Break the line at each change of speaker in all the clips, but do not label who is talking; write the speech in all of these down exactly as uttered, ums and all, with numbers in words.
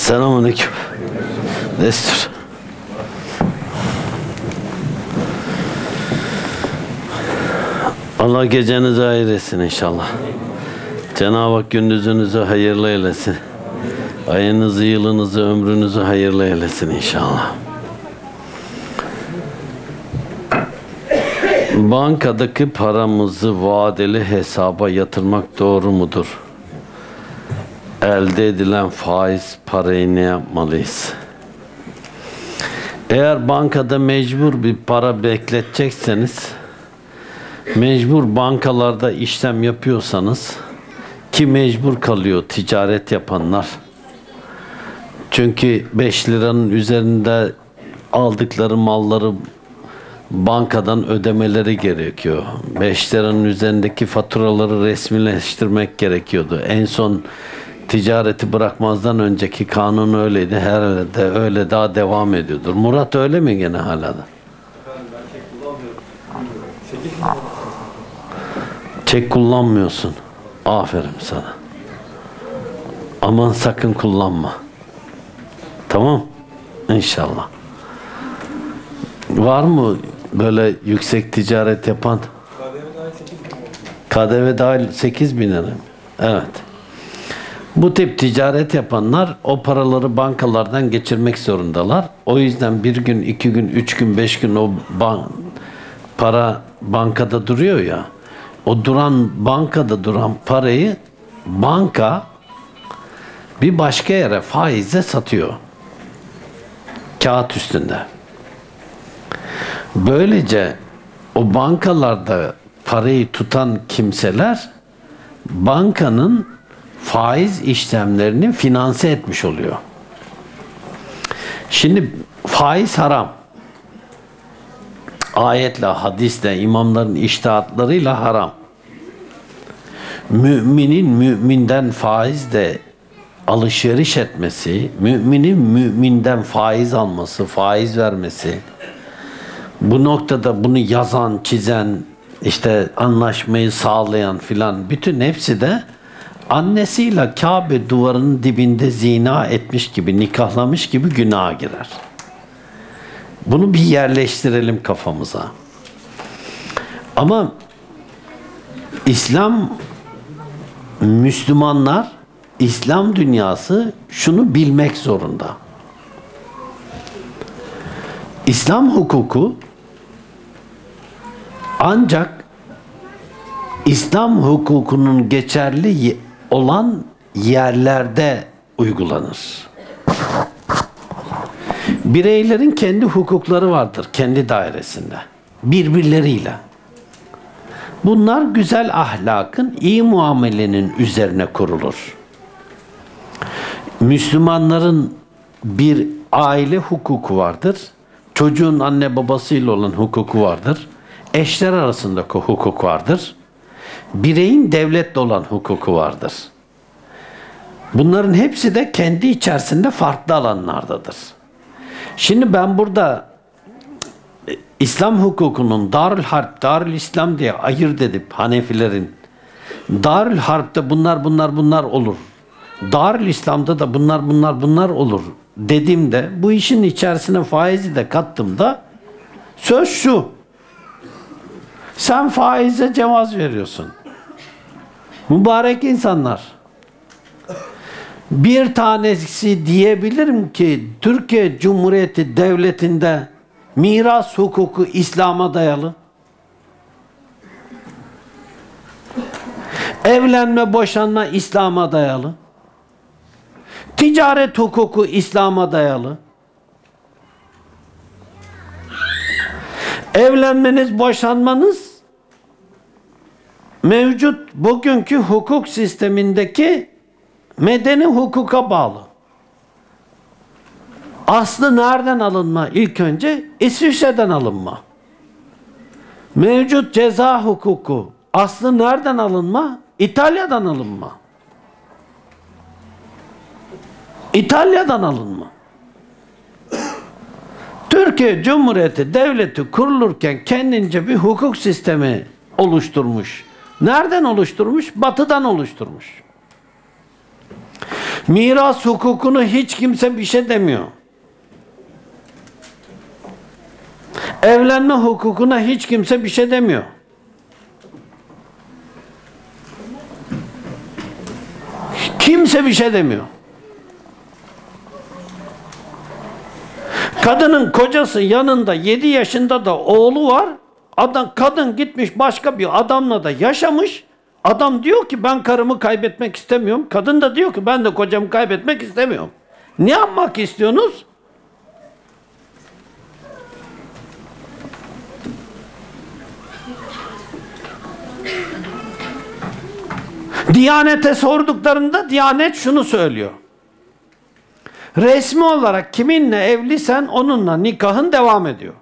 Selamünaleyküm. Destur. Allah gecenizi hayır etsin inşallah. Cenab-ı Hak gündüzünüzü hayırlı eylesin. Ayınızı, yılınızı, ömrünüzü hayırlı eylesin inşallah. Bankadaki paramızı vadeli hesaba yatırmak doğru mudur? Elde edilen faiz parayı ne yapmalıyız? Eğer bankada mecbur bir para bekletecekseniz, mecbur bankalarda işlem yapıyorsanız, ki mecbur kalıyor ticaret yapanlar. Çünkü beş liranın üzerinde aldıkları malları bankadan ödemeleri gerekiyor. beş liranın üzerindeki faturaları resmileştirmek gerekiyordu. En son ticareti bırakmazdan önceki kanun öyleydi. Herhalde öyle daha devam ediyordur. Murat öyle mi gene hala da? Çek kullanmıyorsun. Aferin sana. Aman sakın kullanma. Tamam? İnşallah. Var mı böyle yüksek ticaret yapan? K D V dahil sekiz bin lira. Evet. Bu tip ticaret yapanlar o paraları bankalardan geçirmek zorundalar. O yüzden bir gün, iki gün, üç gün, beş gün o ban para bankada duruyor ya. O duran bankada duran parayı banka bir başka yere faizle satıyor. Kağıt üstünde. Böylece o bankalarda parayı tutan kimseler bankanın faiz işlemlerini finanse etmiş oluyor. Şimdi faiz haram. Ayetle, hadisle, imamların içtihatlarıyla haram. Müminin müminden faizle alışveriş etmesi, müminin müminden faiz alması, faiz vermesi, bu noktada bunu yazan, çizen, işte anlaşmayı sağlayan filan, bütün hepsi de annesiyle Kabe duvarının dibinde zina etmiş gibi, nikahlamış gibi günaha girer. Bunu bir yerleştirelim kafamıza. Ama İslam, Müslümanlar, İslam dünyası şunu bilmek zorunda. İslam hukuku ancak İslam hukukunun geçerli olan yerlerde uygulanır. Bireylerin kendi hukukları vardır, kendi dairesinde. Birbirleriyle. Bunlar güzel ahlakın, iyi muamelenin üzerine kurulur. Müslümanların bir aile hukuku vardır. Çocuğun anne babasıyla olan hukuku vardır. Eşler arasındaki hukuk vardır. Bireyin devletle olan hukuku vardır. Bunların hepsi de kendi içerisinde farklı alanlardadır. Şimdi ben burada İslam hukukunun Darül Harp, Darül İslam diye ayırt edip Hanefilerin Darül Harp'te bunlar bunlar bunlar olur. Darül İslam'da da bunlar bunlar bunlar olur dediğimde, bu işin içerisine faizi de kattığımda söz şu: sen faize cevaz veriyorsun. Mübarek insanlar. Bir tanesi diyebilirim ki Türkiye Cumhuriyeti Devleti'nde miras hukuku İslam'a dayalı. Evlenme, boşanma İslam'a dayalı. Ticaret hukuku İslam'a dayalı. Evlenmeniz, boşanmanız mevcut bugünkü hukuk sistemindeki medeni hukuka bağlı. Aslı nereden alınma? İlk önce İsviçre'den alınma. Mevcut ceza hukuku aslı nereden alınma? İtalya'dan alınma. İtalya'dan alınma. Türkiye Cumhuriyeti Devleti kurulurken kendince bir hukuk sistemi oluşturmuş. Nereden oluşturmuş? Batı'dan oluşturmuş. Miras hukukunu hiç kimse bir şey demiyor. Evlenme hukukuna hiç kimse bir şey demiyor. Kimse bir şey demiyor. Kadının kocası yanında yedi yaşında da oğlu var. Adam, kadın gitmiş başka bir adamla da yaşamış. Adam diyor ki ben karımı kaybetmek istemiyorum. Kadın da diyor ki ben de kocamı kaybetmek istemiyorum. Ne yapmak istiyorsunuz? Diyanete sorduklarında Diyanet şunu söylüyor. Resmi olarak kiminle evlisen onunla nikahın devam ediyor.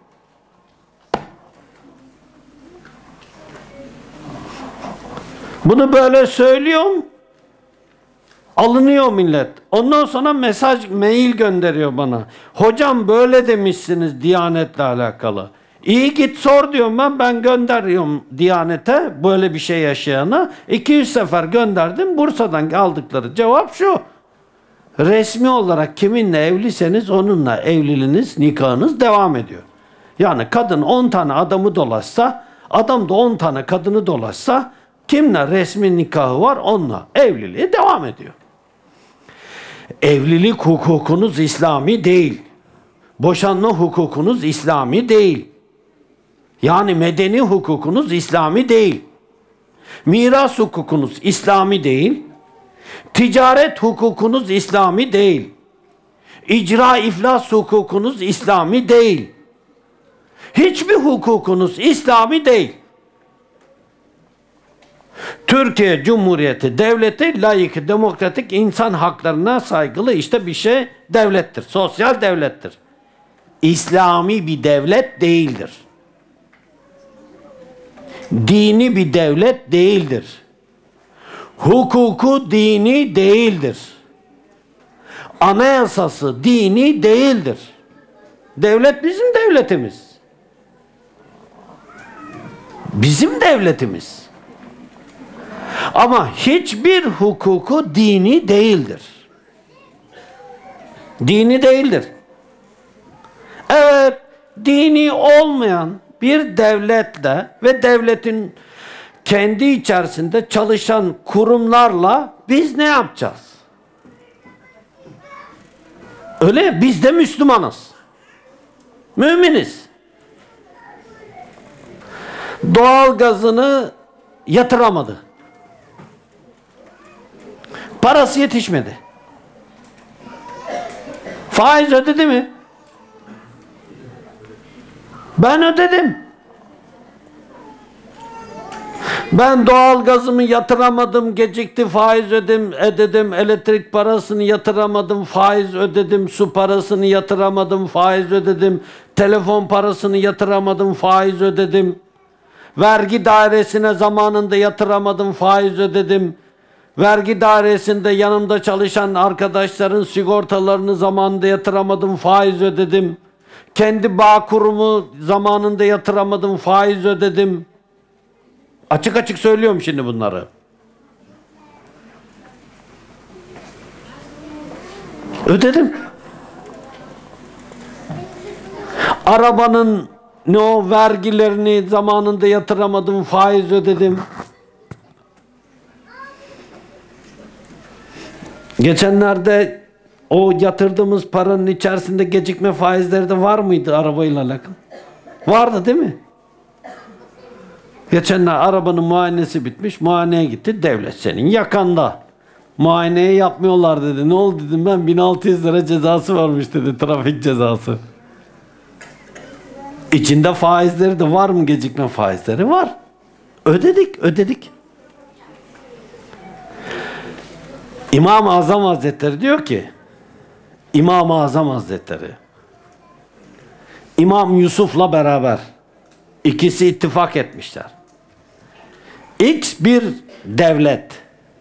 Bunu böyle söylüyorum. Alınıyor millet. Ondan sonra mesaj, mail gönderiyor bana. Hocam böyle demişsiniz Diyanetle alakalı. İyi git sor diyorum ben. Ben gönderiyorum Diyanete böyle bir şey yaşayana. iki yüz sefer gönderdim. Bursa'dan aldıkları cevap şu. Resmi olarak kiminle evliseniz onunla evliliğiniz, nikahınız devam ediyor. Yani kadın on tane adamı dolaşsa, adam da on tane kadını dolaşsa, kimle resmi nikahı var onunla evliliği devam ediyor. Evlilik hukukunuz İslami değil. Boşanma hukukunuz İslami değil. Yani medeni hukukunuz İslami değil. Miras hukukunuz İslami değil. Ticaret hukukunuz İslami değil. İcra iflas hukukunuz İslami değil. Hiçbir hukukunuz İslami değil. Türkiye Cumhuriyeti Devleti layık, demokratik, insan haklarına saygılı işte bir şey devlettir. Sosyal devlettir. İslami bir devlet değildir. Dini bir devlet değildir. Hukuku dini değildir. Anayasası dini değildir. Devlet bizim devletimiz. Bizim devletimiz. Ama hiçbir hukuku dini değildir. Dini değildir. Evet, dini olmayan bir devletle ve devletin kendi içerisinde çalışan kurumlarla biz ne yapacağız? Öyle, biz de Müslümanız. Müminiz. Doğal gazını yatıramadı. Parası yetişmedi. Faiz ödedi mi? Ben ödedim. Ben doğal gazımı yatıramadım, gecikti, faiz ödedim, ödedim, elektrik parasını yatıramadım, faiz ödedim, su parasını yatıramadım, faiz ödedim, telefon parasını yatıramadım, faiz ödedim, vergi dairesine zamanında yatıramadım, faiz ödedim, vergi dairesinde yanımda çalışan arkadaşların sigortalarını zamanında yatıramadım, faiz ödedim, kendi bağ kurumu zamanında yatıramadım, faiz ödedim. Açık açık söylüyorum şimdi bunları. Ödedim. Arabanın ne o vergilerini zamanında yatıramadım, faiz ödedim. Geçenlerde o yatırdığımız paranın içerisinde gecikme faizleri de var mıydı arabayla alakalı? Vardı değil mi? Geçenler arabanın muayenesi bitmiş, muayeneye gitti, devlet senin yakanda. Muayeneyi yapmıyorlar dedi. Ne oldu dedim ben, bin altı yüz lira cezası varmış dedi, trafik cezası. İçinde faizleri de var mı, gecikme faizleri? Var. Ödedik, ödedik. İmam-ı Azam Hazretleri diyor ki, İmam-ı Azam Hazretleri, İmam Yusuf'la beraber ikisi ittifak etmişler. X bir devlet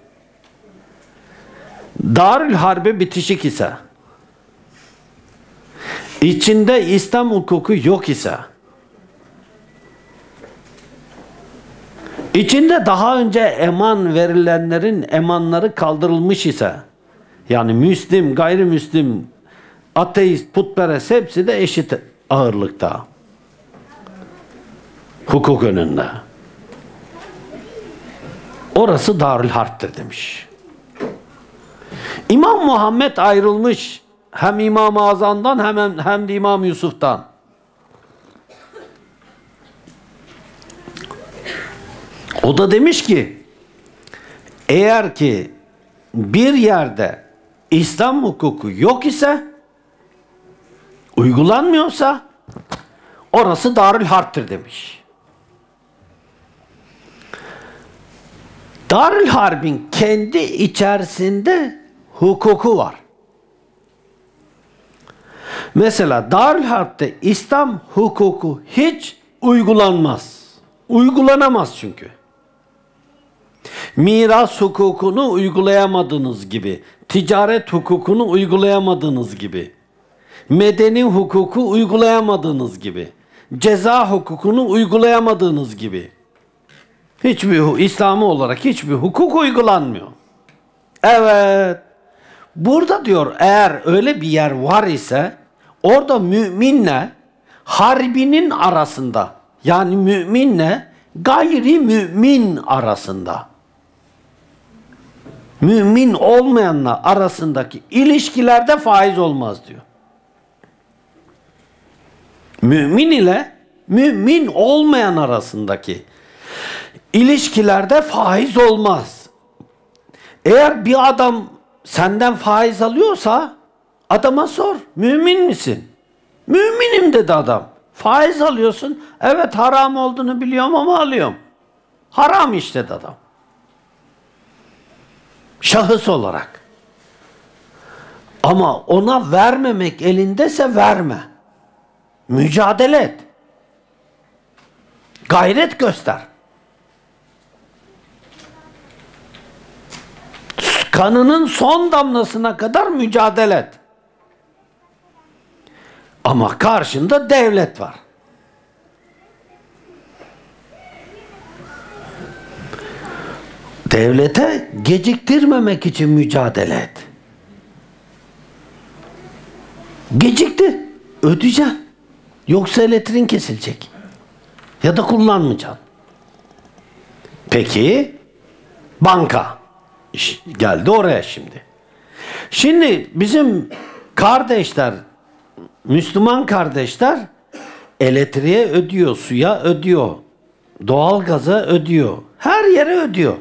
Darül Harbi bitişik ise, içinde İslam hukuku yok ise, içinde daha önce eman verilenlerin emanları kaldırılmış ise, Yani Müslim, gayrimüslim, ateist, putperest hepsi de eşit ağırlıkta. Hukuk önünde. Orası Darül Harp'tir demiş. İmam Muhammed ayrılmış. Hem İmam-ı Azam'dan hem, hem de İmam Yusuf'tan. O da demiş ki eğer ki bir yerde İslam hukuku yok ise, uygulanmıyorsa orası Darül Harp'tir demiş. Darül Harp'in kendi içerisinde hukuku var. Mesela Darül Harp'te İslam hukuku hiç uygulanmaz. Uygulanamaz çünkü. Miras hukukunu uygulayamadığınız gibi, ticaret hukukunu uygulayamadığınız gibi, medeni hukuku uygulayamadığınız gibi, ceza hukukunu uygulayamadığınız gibi, hiçbir İslami olarak hiçbir hukuk uygulanmıyor. Evet. Burada diyor eğer öyle bir yer var ise orada müminle harbinin arasında, yani müminle gayri mümin arasında, mümin olmayanla arasındaki ilişkilerde faiz olmaz diyor. Mümin ile mümin olmayan arasındaki ilişkilerde faiz olmaz. Eğer bir adam senden faiz alıyorsa adama sor. Mümin misin? Müminim dedi adam. Faiz alıyorsun. Evet haram olduğunu biliyorum ama alıyorum. Haram işte dedi adam. Şahıs olarak. Ama ona vermemek elindeyse verme. Mücadele et. Gayret göster. Kanının son damlasına kadar mücadele et. Ama karşında devlet var. Devlete geciktirmemek için mücadele et. Gecikti. Ödeyeceksin. Yoksa elektriğin kesilecek. Ya da kullanmayacaksın. Peki banka İş geldi oraya şimdi. Şimdi bizim kardeşler, Müslüman kardeşler elektriğe ödüyor, suya ödüyor, doğalgaza ödüyor, her yere ödüyor.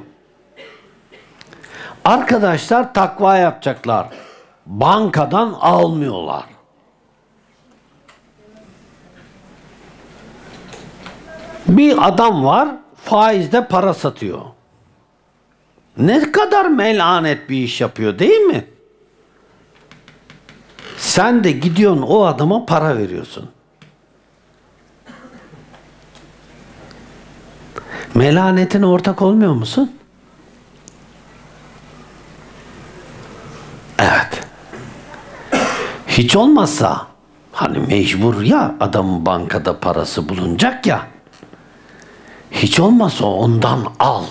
Arkadaşlar takva yapacaklar. Bankadan almıyorlar. Bir adam var, faizde para satıyor. Ne kadar melanet bir iş yapıyor değil mi? Sen de gidiyorsun o adama para veriyorsun. Melanetine ortak olmuyor musun? Evet. Hiç olmazsa hani mecbur ya adamın bankada parası bulunacak ya. Hiç olmazsa ondan al.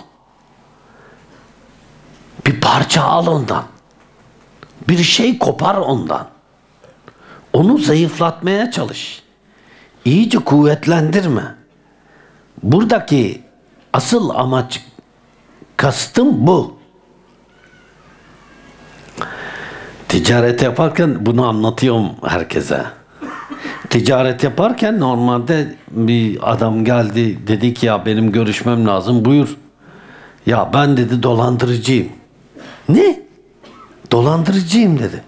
Bir parça al ondan. Bir şey kopar ondan. Onu zayıflatmaya çalış. İyice kuvvetlendirme. Buradaki asıl amaç, kastım bu. Ticaret yaparken bunu anlatıyorum herkese. Ticaret yaparken normalde bir adam geldi, dedi ki ya benim görüşmem lazım, buyur. Ya ben dedi dolandırıcıyım. Ne? Dolandırıcıyım dedi.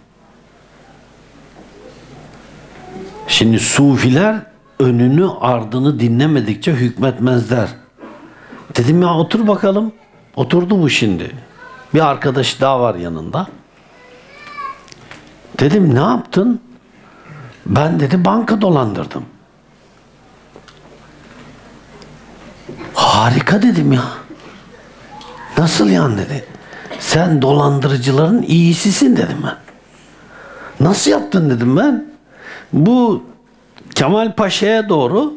Şimdi sufiler önünü ardını dinlemedikçe hükmetmezler. Dedim ya otur bakalım. Oturdu bu şimdi. Bir arkadaş daha var yanında. Dedim ne yaptın? Ben dedi banka dolandırdım. Harika dedim ya. Nasıl yani dedi. Sen dolandırıcıların iyisisin dedim ben. Nasıl yaptın dedim ben. Bu Kemal Paşa'ya doğru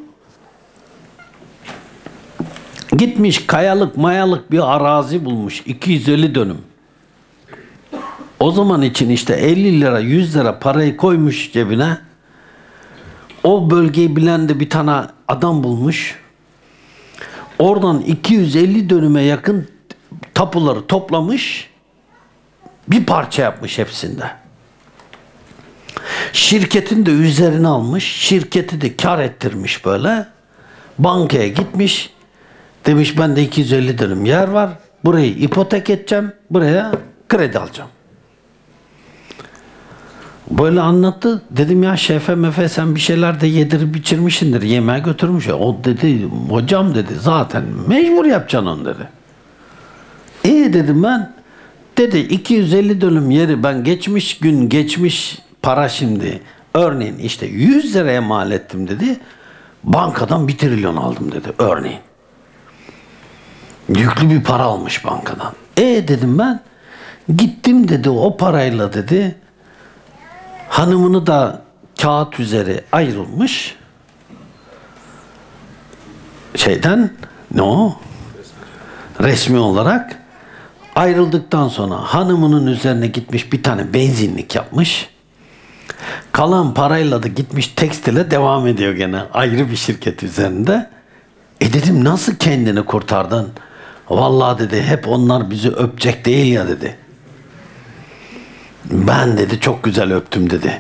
gitmiş, kayalık mayalık bir arazi bulmuş. iki yüz elli dönüm. O zaman için işte elli lira yüz lira parayı koymuş cebine. O bölgeyi bilen de bir tane adam bulmuş. Oradan iki yüz elli dönüme yakın tapuları toplamış. Bir parça yapmış hepsinde. Şirketin de üzerine almış. Şirketi de kar ettirmiş böyle. Bankaya gitmiş. Demiş bende iki yüz elli dönüm yer var. Burayı ipotek edeceğim. Buraya kredi alacağım. Böyle anlattı. Dedim ya şefe mefe sen bir şeyler de yedirip içirmişsindir. Yemeğe götürmüş. O dedi hocam dedi zaten mecbur yapacaksın onu dedi. İyi dedim ben. Dedi iki yüz elli dönüm yeri ben geçmiş gün geçmiş para şimdi. Örneğin işte yüz liraya mal ettim dedi. Bankadan bir trilyon aldım dedi örneğin. Yüklü bir para almış bankadan. E dedim ben. Gittim dedi o parayla dedi. Hanımını da kağıt üzeri ayrılmış. Şeyden ne o? Resmi olarak. Ayrıldıktan sonra hanımının üzerine gitmiş bir tane benzinlik yapmış. Kalan parayla da gitmiş tekstile devam ediyor gene. Ayrı bir şirket üzerinde. E dedim nasıl kendini kurtardın? Vallahi dedi hep onlar bizi öpecek değil ya dedi. Ben dedi çok güzel öptüm dedi.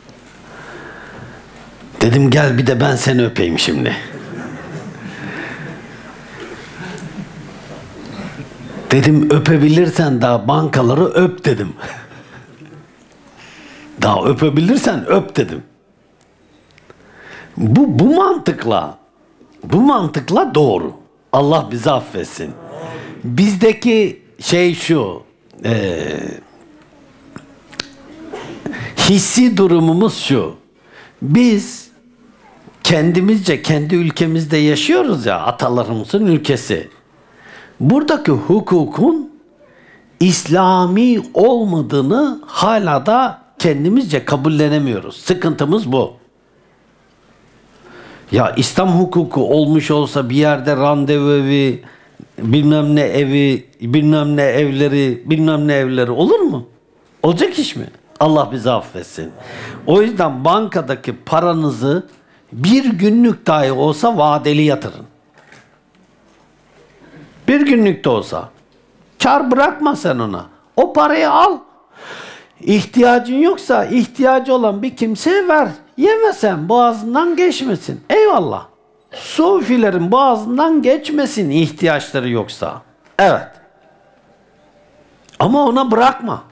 Dedim gel bir de ben seni öpeyim şimdi. Dedim öpebilirsen daha bankaları öp dedim. Daha öpebilirsen öp dedim. Bu, bu mantıkla bu mantıkla doğru. Allah bizi affetsin. Bizdeki şey şu e, hissi durumumuz şu. Biz kendimizce kendi ülkemizde yaşıyoruz ya atalarımızın ülkesi. Buradaki hukukun İslami olmadığını hala da kendimizce kabullenemiyoruz. Sıkıntımız bu. Ya İslam hukuku olmuş olsa bir yerde randevu evi, bilmem ne evi, bilmem ne evleri, bilmem ne evleri olur mu? Olacak iş mi? Allah bizi affetsin. O yüzden bankadaki paranızı bir günlük dahi olsa vadeli yatırın. Bir günlük de olsa. Kar bırakma sen ona. O parayı al. İhtiyacın yoksa ihtiyacı olan bir kimseye ver. Yemesen boğazından geçmesin. Eyvallah. Sufilerin boğazından geçmesin ihtiyaçları yoksa. Evet. Ama ona bırakma.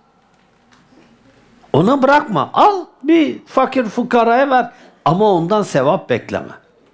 Ona bırakma. Al bir fakir fukaraya ver. Ama ondan sevap bekleme.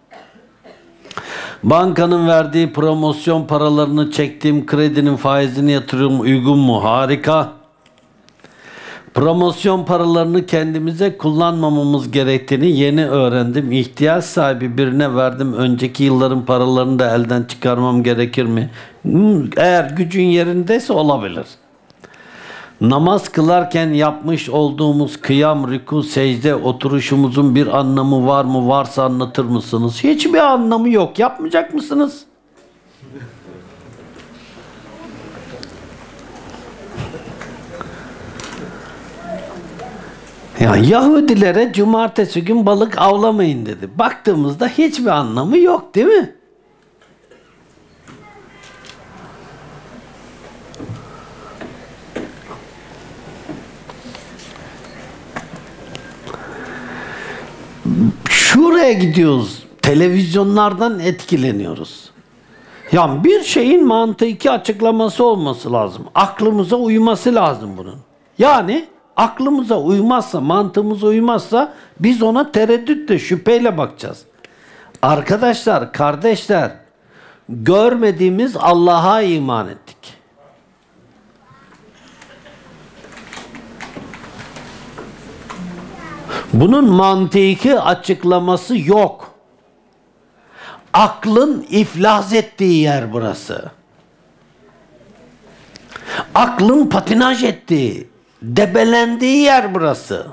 Bankanın verdiği promosyon paralarını çektiğim kredinin faizini yatırıyorum. Uygun mu? Harika. Promosyon paralarını kendimize kullanmamamız gerektiğini yeni öğrendim. İhtiyaç sahibi birine verdim. Önceki yılların paralarını da elden çıkarmam gerekir mi? Eğer gücün yerindeyse olabilir. Namaz kılarken yapmış olduğumuz kıyam, rükû, secde oturuşumuzun bir anlamı var mı? Varsa anlatır mısınız? Hiçbir anlamı yok. Yapmayacak mısınız? Ya Yahudilere cumartesi gün balık avlamayın dedi. Baktığımızda hiçbir anlamı yok değil mi? Şuraya gidiyoruz. Televizyonlardan etkileniyoruz. Ya bir şeyin mantıki açıklaması olması lazım. Aklımıza uyması lazım bunun. Yani aklımıza uymazsa, mantığımıza uymazsa biz ona tereddütle, şüpheyle bakacağız. Arkadaşlar, kardeşler, görmediğimiz Allah'a iman ettik. Bunun mantıki açıklaması yok. Aklın iflas ettiği yer burası. Aklın patinaj ettiği, debelendiği yer burası.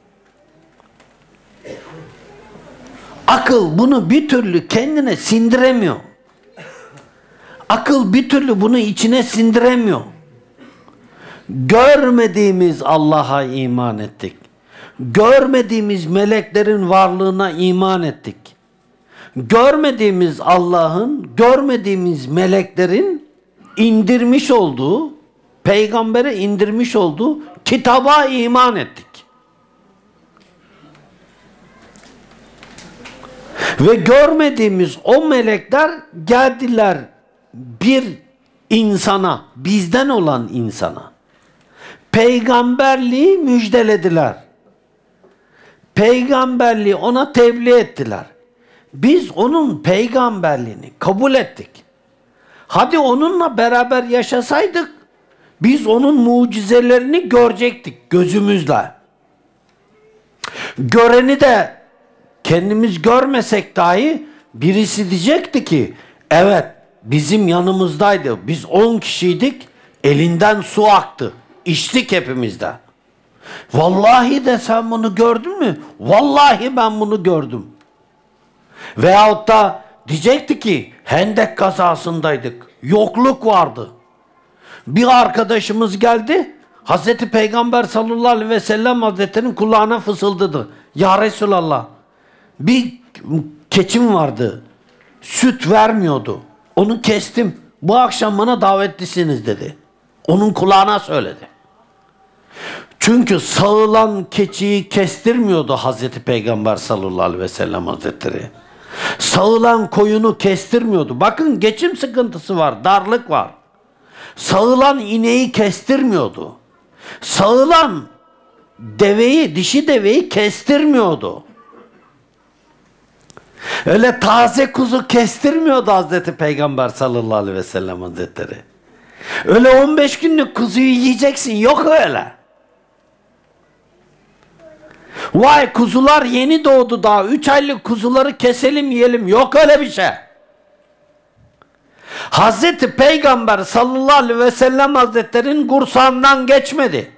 Akıl bunu bir türlü kendine sindiremiyor. Akıl bir türlü bunu içine sindiremiyor. Görmediğimiz Allah'a iman ettik. Görmediğimiz meleklerin varlığına iman ettik. Görmediğimiz Allah'ın, görmediğimiz meleklerin indirmiş olduğu, peygambere indirmiş olduğu kitaba iman ettik. Ve görmediğimiz o melekler geldiler bir insana, bizden olan insana. Peygamberliği müjdelediler. Peygamberliği ona tebliğ ettiler. Biz onun peygamberliğini kabul ettik. Hadi onunla beraber yaşasaydık, biz onun mucizelerini görecektik gözümüzle. Göreni de kendimiz görmesek dahi birisi diyecekti ki, evet bizim yanımızdaydı, biz on kişiydik, elinden su aktı, içtik hepimizde. Vallahi de sen bunu gördün mü? Vallahi ben bunu gördüm. Veyahut da diyecekti ki, Hendek kazasındaydık, yokluk vardı. Bir arkadaşımız geldi, Hazreti Peygamber sallallahu aleyhi ve sellem Hazretleri'nin kulağına fısıldadı. Ya Resulallah, bir keçim vardı, süt vermiyordu. Onu kestim, bu akşam bana davetlisiniz dedi. Onun kulağına söyledi. Çünkü sağılan keçiyi kestirmiyordu Hazreti Peygamber sallallahu aleyhi ve sellem Hazretleri. Sağılan koyunu kestirmiyordu. Bakın geçim sıkıntısı var, darlık var. Sağılan ineği kestirmiyordu. Sağılan deveyi, dişi deveyi kestirmiyordu. Öyle taze kuzu kestirmiyordu Hazreti Peygamber sallallahu aleyhi ve sellem Hazretleri. Öyle on beş günlük kuzuyu yiyeceksin, yok öyle. Vay kuzular yeni doğdu daha, üç aylık kuzuları keselim yiyelim, yok öyle bir şey. Hazreti Peygamber sallallahu aleyhi ve sellem Hazretleri'nin kursağından geçmedi.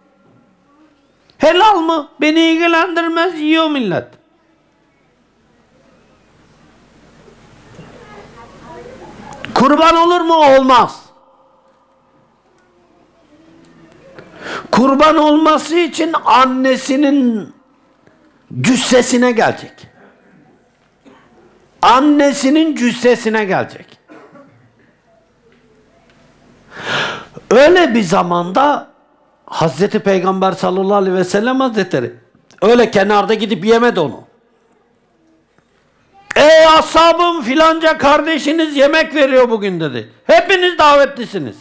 Helal mı? Beni ilgilendirmez, yiyor millet. Kurban olur mu? Olmaz. Kurban olması için annesinin cüssesine gelecek. Annesinin cüssesine gelecek. Öyle bir zamanda Hazreti Peygamber sallallahu aleyhi ve sellem Hazretleri öyle kenarda gidip yemedi onu. Ey ashabım, filanca kardeşiniz yemek veriyor bugün dedi. Hepiniz davetlisiniz.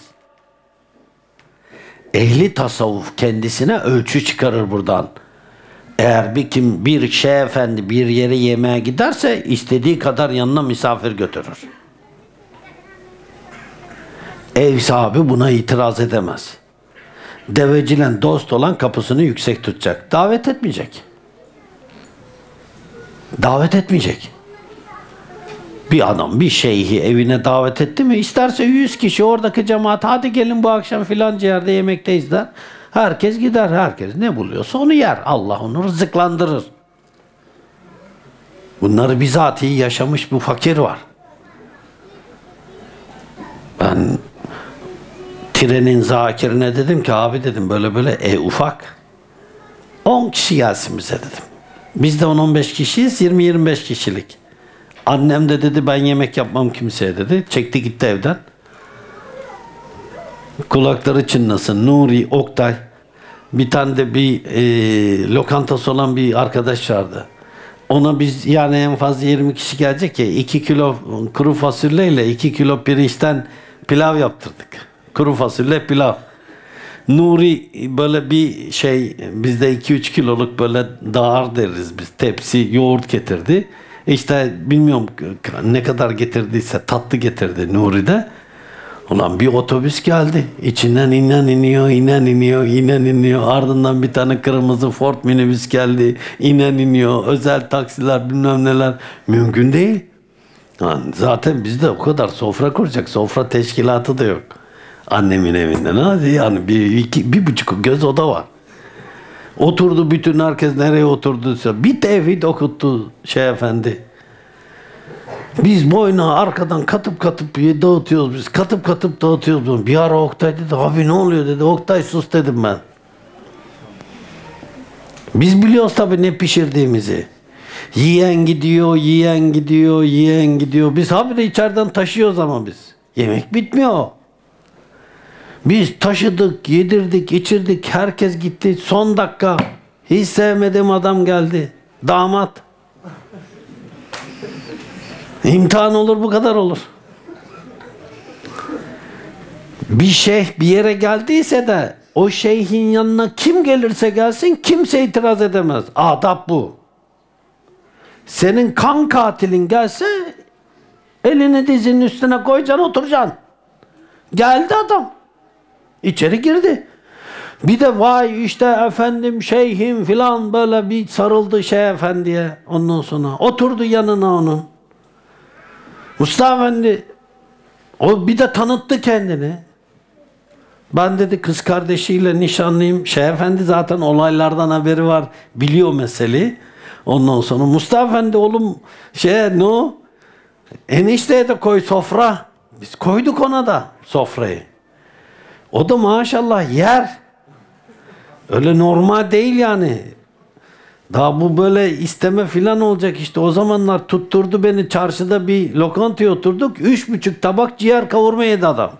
Ehli tasavvuf kendisine ölçü çıkarır buradan. Eğer bir kim bir şeyh efendi bir yere yemeğe giderse istediği kadar yanına misafir götürür. Ev sahibi buna itiraz edemez. Deveciyle dost olan kapısını yüksek tutacak. Davet etmeyecek. Davet etmeyecek. Bir adam bir şeyhi evine davet etti mi, isterse yüz kişi oradaki cemaat hadi gelin bu akşam filanca yerde yemekteyiz der. Herkes gider, herkes ne buluyorsa onu yer. Allah onu rızıklandırır. Bunları bizatihi yaşamış bu fakir var. Ben trenin zakirine dedim ki abi dedim böyle böyle e ufak on kişi gelsin bize dedim. Biz de on on beş kişiyiz, yirmi yirmi beş kişilik. Annem de dedi ben yemek yapmam kimseye dedi. Çekti gitti evden. Kulakları çınlasın. Nuri, Oktay. Bir tane de bir e, lokantası olan bir arkadaş vardı. Ona biz yani en fazla yirmi kişi gelecek ya, iki kilo kuru fasulyeyle iki kilo pirinçten pilav yaptırdık. Kuru fasulye pilav. Nuri böyle bir şey, bizde iki üç kiloluk böyle dağar deriz biz. Tepsi yoğurt getirdi. İşte bilmiyorum ne kadar getirdiyse tatlı getirdi Nuri de. Ulan bir otobüs geldi. İçinden inen iniyor, inen iniyor, inen iniyor. Ardından bir tane kırmızı Ford minibüs geldi. İnen iniyor. Özel taksiler bilmem neler. Mümkün değil. Yani zaten bizde o kadar sofra kuracak. Sofra teşkilatı da yok. Annemin evinden. Hadi yani bir, iki, bir buçuk göz oda var. Oturdu bütün herkes nereye oturduysa. Bir tevhid okuttu şey efendi. Biz boyuna arkadan katıp katıp dağıtıyoruz biz. Katıp katıp dağıtıyoruz. Bir ara Oktay dedi, abi ne oluyor dedi. Oktay sus dedim ben. Biz biliyoruz tabii ne pişirdiğimizi. Yiyen gidiyor, yiyen gidiyor, yiyen gidiyor. Biz habire içeriden taşıyoruz ama biz. Yemek bitmiyor. Biz taşıdık, yedirdik, içirdik. Herkes gitti. Son dakika hiç sevmediğim adam geldi. Damat. İmtihan olur, bu kadar olur. Bir şeyh bir yere geldiyse de o şeyhin yanına kim gelirse gelsin kimse itiraz edemez. Adab bu. Senin kan katilin gelse elini dizinin üstüne koyacaksın, oturacaksın. Geldi adam. İçeri girdi. Bir de vay işte efendim şeyhim filan böyle bir sarıldı Şeyh Efendi'ye. Ondan sonra oturdu yanına onun. Mustafa Efendi o bir de tanıttı kendini. Ben dedi kız kardeşiyle nişanlıyım. Şeyh Efendi zaten olaylardan haberi var. Biliyor meseleyi. Ondan sonra Mustafa Efendi oğlum şey ne o? Enişteye de koy sofra. Biz koyduk ona da sofrayı. O da maşallah yer. Öyle normal değil yani. Daha bu böyle isteme filan olacak işte. O zamanlar tutturdu beni çarşıda bir lokantaya oturduk. Üç buçuk tabak ciğer kavurma yedi adam.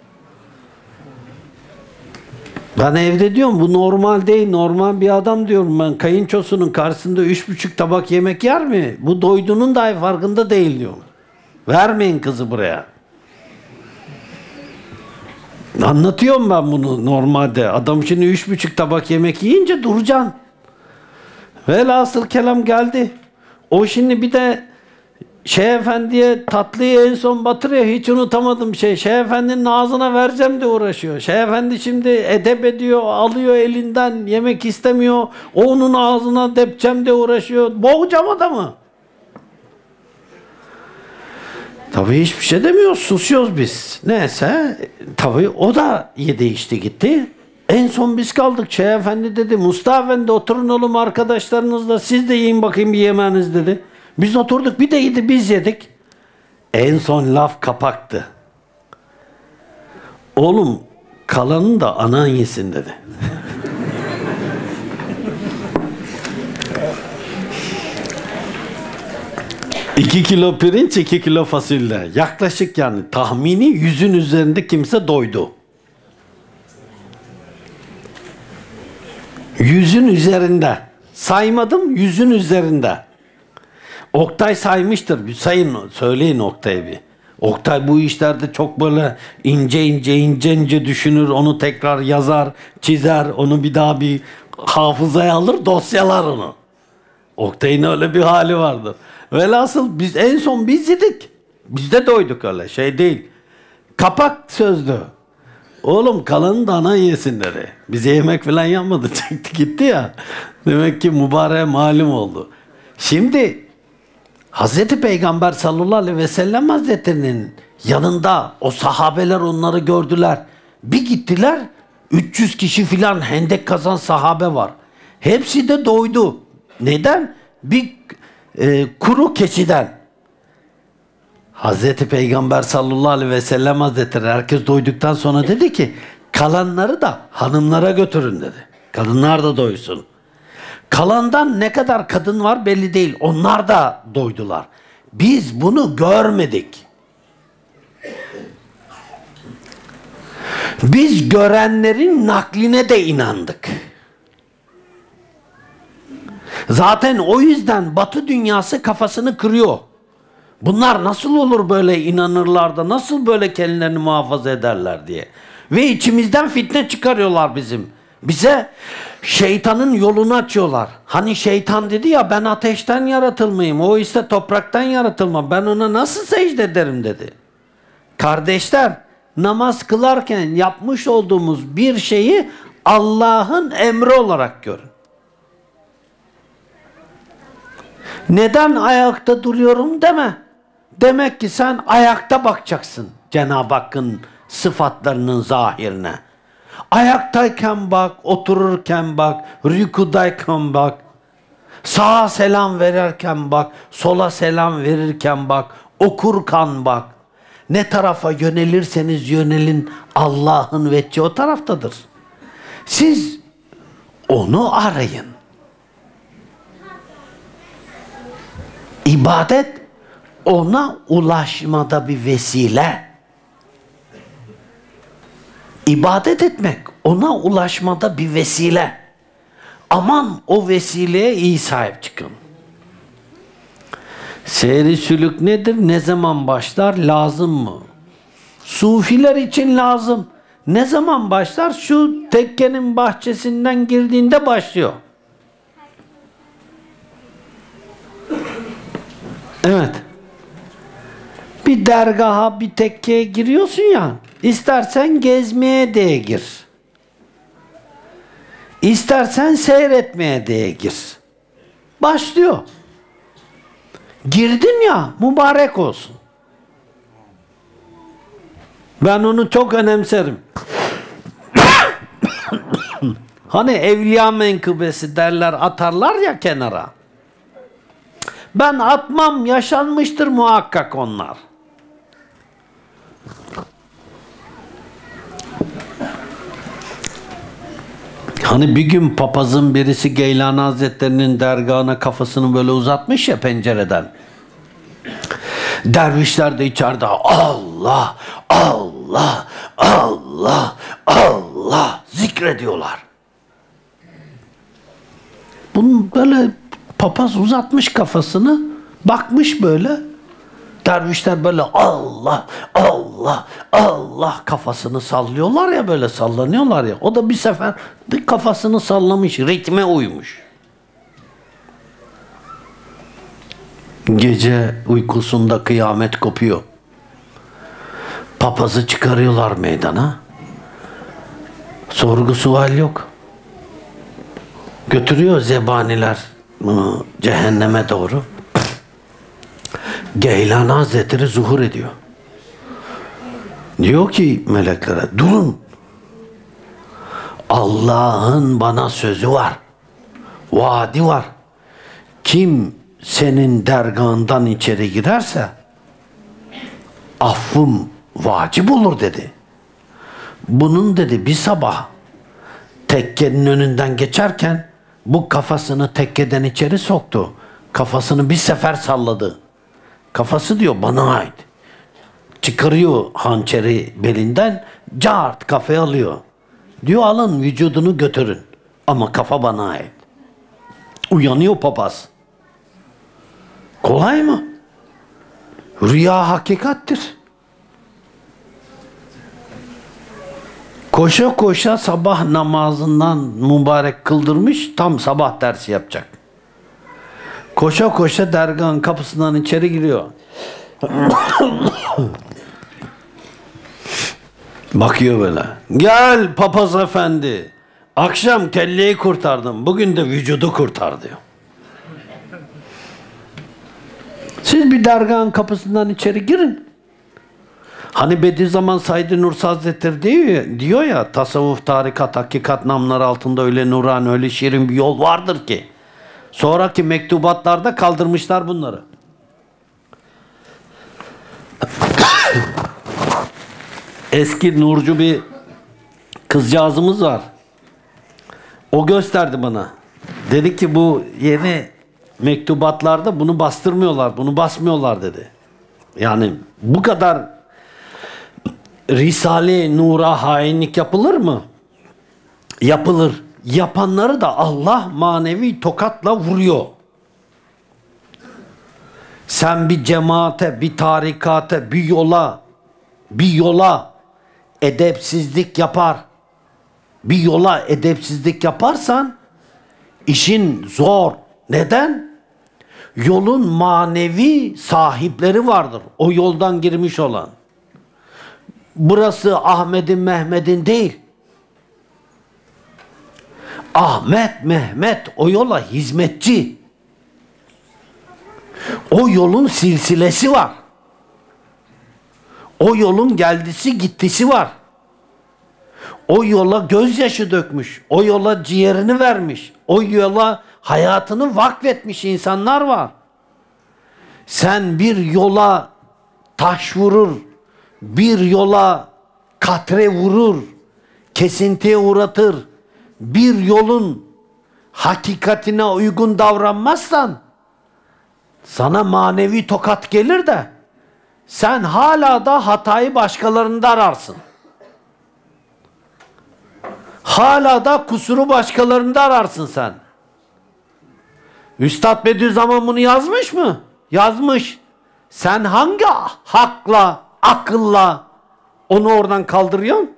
Ben evde diyorum bu normal değil. Normal bir adam diyorum ben. Kayınçosunun karşısında üç buçuk tabak yemek yer mi? Bu doyduğunun dahi farkında değil diyorum. Vermeyin kızı buraya. Anlatıyorum ben bunu normalde. Adam şimdi üç buçuk tabak yemek yiyince duracaksın. Velhasıl kelam geldi. O şimdi bir de Şeyh Efendi'ye tatlıyı en son batırıyor. Hiç unutamadım şey. Şeyh Efendi'nin ağzına vereceğim de uğraşıyor. Şeyh Efendi şimdi edep ediyor. Alıyor elinden. Yemek istemiyor. O onun ağzına depeceğim de uğraşıyor. Boğacağım adamı. Tabii hiçbir şey demiyoruz. Susuyoruz biz. Neyse. Tabii o da yedi içti gitti. En son biz kaldık. Şeyh Efendi dedi. Mustafa Efendi oturun oğlum arkadaşlarınızla. Siz de yiyin bakayım bir yemeğiniz dedi. Biz oturduk bir de yedi biz yedik. En son laf kapaktı. Oğlum kalanını da anan yesin dedi. İki kilo pirinç, iki kilo fasulye. Yaklaşık yani tahmini yüzün üzerinde kimse doydu. Yüzün üzerinde. Saymadım, yüzün üzerinde. Oktay saymıştır. Bir sayın, söyleyin Oktay'a bir. Oktay bu işlerde çok böyle ince ince ince ince düşünür. Onu tekrar yazar, çizer. Onu bir daha bir hafızaya alır, dosyalar onu. Oktay'ın öyle bir hali vardır. Velhasıl biz en son biz yedik. Biz de doyduk öyle şey değil. Kapak sözdü. Oğlum kalanı da ana yesin dedi. Bize yemek falan yapmadı. Çekti gitti ya. Demek ki mübareğe malum oldu. Şimdi Hazreti Peygamber sallallahu aleyhi ve sellem Hazretleri'nin yanında o sahabeler onları gördüler. Bir gittiler üç yüz kişi filan hendek kazan sahabe var. Hepsi de doydu. Neden? Bir e, kuru keçiden. Hazreti Peygamber sallallahu aleyhi ve sellem Hazretleri herkes doyduktan sonra dedi ki kalanları da hanımlara götürün dedi. Kadınlar da doysun. Kalandan ne kadar kadın var belli değil. Onlar da doydular. Biz bunu görmedik. Biz görenlerin nakline de inandık. Zaten o yüzden Batı dünyası kafasını kırıyor. Bunlar nasıl olur böyle inanırlar da nasıl böyle kendilerini muhafaza ederler diye. Ve içimizden fitne çıkarıyorlar bizim. Bize şeytanın yolunu açıyorlar. Hani şeytan dedi ya ben ateşten yaratılmayayım. O ise topraktan yaratılma. Ben ona nasıl secde ederim dedi. Kardeşler namaz kılarken yapmış olduğumuz bir şeyi Allah'ın emri olarak görün. Neden ayakta duruyorum deme. Demek ki sen ayakta bakacaksın Cenab-ı Hakk'ın sıfatlarının zahirine. Ayaktayken bak, otururken bak, rükudayken bak, sağa selam verirken bak, sola selam verirken bak, Okurken bak. Ne tarafa yönelirseniz yönelin, Allah'ın vecci o taraftadır. Siz onu arayın. İbadet ona ulaşmada bir vesile. İbadet etmek ona ulaşmada bir vesile. Aman o vesileye iyi sahip çıkın. Seyri sülük nedir? Ne zaman başlar? Lazım mı? Sufiler için lazım. Ne zaman başlar? Şu tekkenin bahçesinden girdiğinde başlıyor. Evet. Bir dergaha, bir tekkeye giriyorsun ya, istersen gezmeye diye gir. İstersen seyretmeye diye gir. Başlıyor. Girdin ya, mübarek olsun. Ben onu çok önemserim. Hani evliya menkıbesi derler, atarlar ya kenara. Ben atmam, yaşanmıştır muhakkak onlar. Hani bir gün papazın birisi Geylani Hazretleri'nin dergahına kafasını böyle uzatmış ya pencereden. Dervişler de içeride Allah, Allah, Allah, Allah zikrediyorlar. Bunun böyle papaz uzatmış kafasını, bakmış böyle. Dervişler böyle Allah, Allah, Allah kafasını sallıyorlar ya, böyle sallanıyorlar ya. O da bir sefer bir kafasını sallamış, ritme uymuş. Gece uykusunda kıyamet kopuyor. Papazı çıkarıyorlar meydana. Sorgu sual yok. Götürüyor zebaniler bunu cehenneme doğru. Geylani Hazretleri zuhur ediyor. Diyor ki meleklere, durun. Allah'ın bana sözü var. Vaadi var. Kim senin dergahından içeri girerse affım vacip olur dedi. Bunun dedi bir sabah tekkenin önünden geçerken bu kafasını tekkeden içeri soktu. Kafasını bir sefer salladı. Kafası diyor bana ait. Çıkarıyor hançeri belinden, cart kafaya alıyor. Diyor alın vücudunu götürün. Ama kafa bana ait. Uyanıyor papaz. Kolay mı? Rüya hakikattir. Koşa koşa sabah namazından mübarek kıldırmış, tam sabah dersi yapacak. Koşa koşa dergahın kapısından içeri giriyor. Bakıyor böyle. Gel papaz efendi. Akşam kelleyi kurtardım. Bugün de vücudu kurtar diyor. Siz bir dergahın kapısından içeri girin. Hani Bediüzzaman Said Nursi Hazretleri diyor, diyor ya, tasavvuf, tarikat, hakikat namları altında öyle nuran, öyle şirin bir yol vardır ki. Sonraki mektubatlarda kaldırmışlar bunları. Eski nurcu bir kızcağızımız var. O gösterdi bana. Dedi ki bu yeni mektubatlarda bunu bastırmıyorlar, bunu basmıyorlar dedi. Yani bu kadar Risale-i Nur'a hainlik yapılır mı? Yapılır. Yapanları da Allah manevi tokatla vuruyor. Sen bir cemaate, bir tarikate, bir yola, bir yola edepsizlik yapar, bir yola edepsizlik yaparsan işin zor. Neden? Yolun manevi sahipleri vardır. O yoldan girmiş olan. Burası Ahmet'in, Mehmet'in değil. Ahmet, Mehmet o yola hizmetçi. O yolun silsilesi var. O yolun geldisi gittisi var. O yola gözyaşı dökmüş. O yola ciğerini vermiş. O yola hayatını vakfetmiş insanlar var. Sen bir yola taş vurur, bir yola katre vurur, kesintiye uğratır, bir yolun hakikatine uygun davranmazsan sana manevi tokat gelir de sen hala da hatayı başkalarında ararsın. Hala da kusuru başkalarında ararsın sen. Üstad Bediüzzaman bunu yazmış mı? Yazmış. Sen hangi hakla, akılla onu oradan kaldırıyorsun?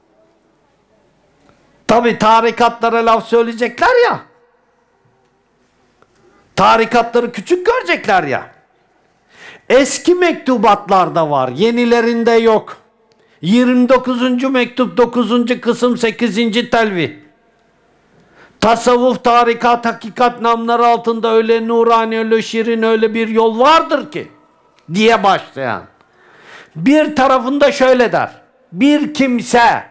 Tabi tarikatlara laf söyleyecekler ya. Tarikatları küçük görecekler ya. Eski mektubatlarda var, yenilerinde yok. yirmi dokuzuncu mektup dokuzuncu kısım sekizinci telvi. Tasavvuf, tarikat, hakikat namları altında öyle nurani, öyle şirin, öyle bir yol vardır ki diye başlayan. Bir tarafında şöyle der. Bir kimse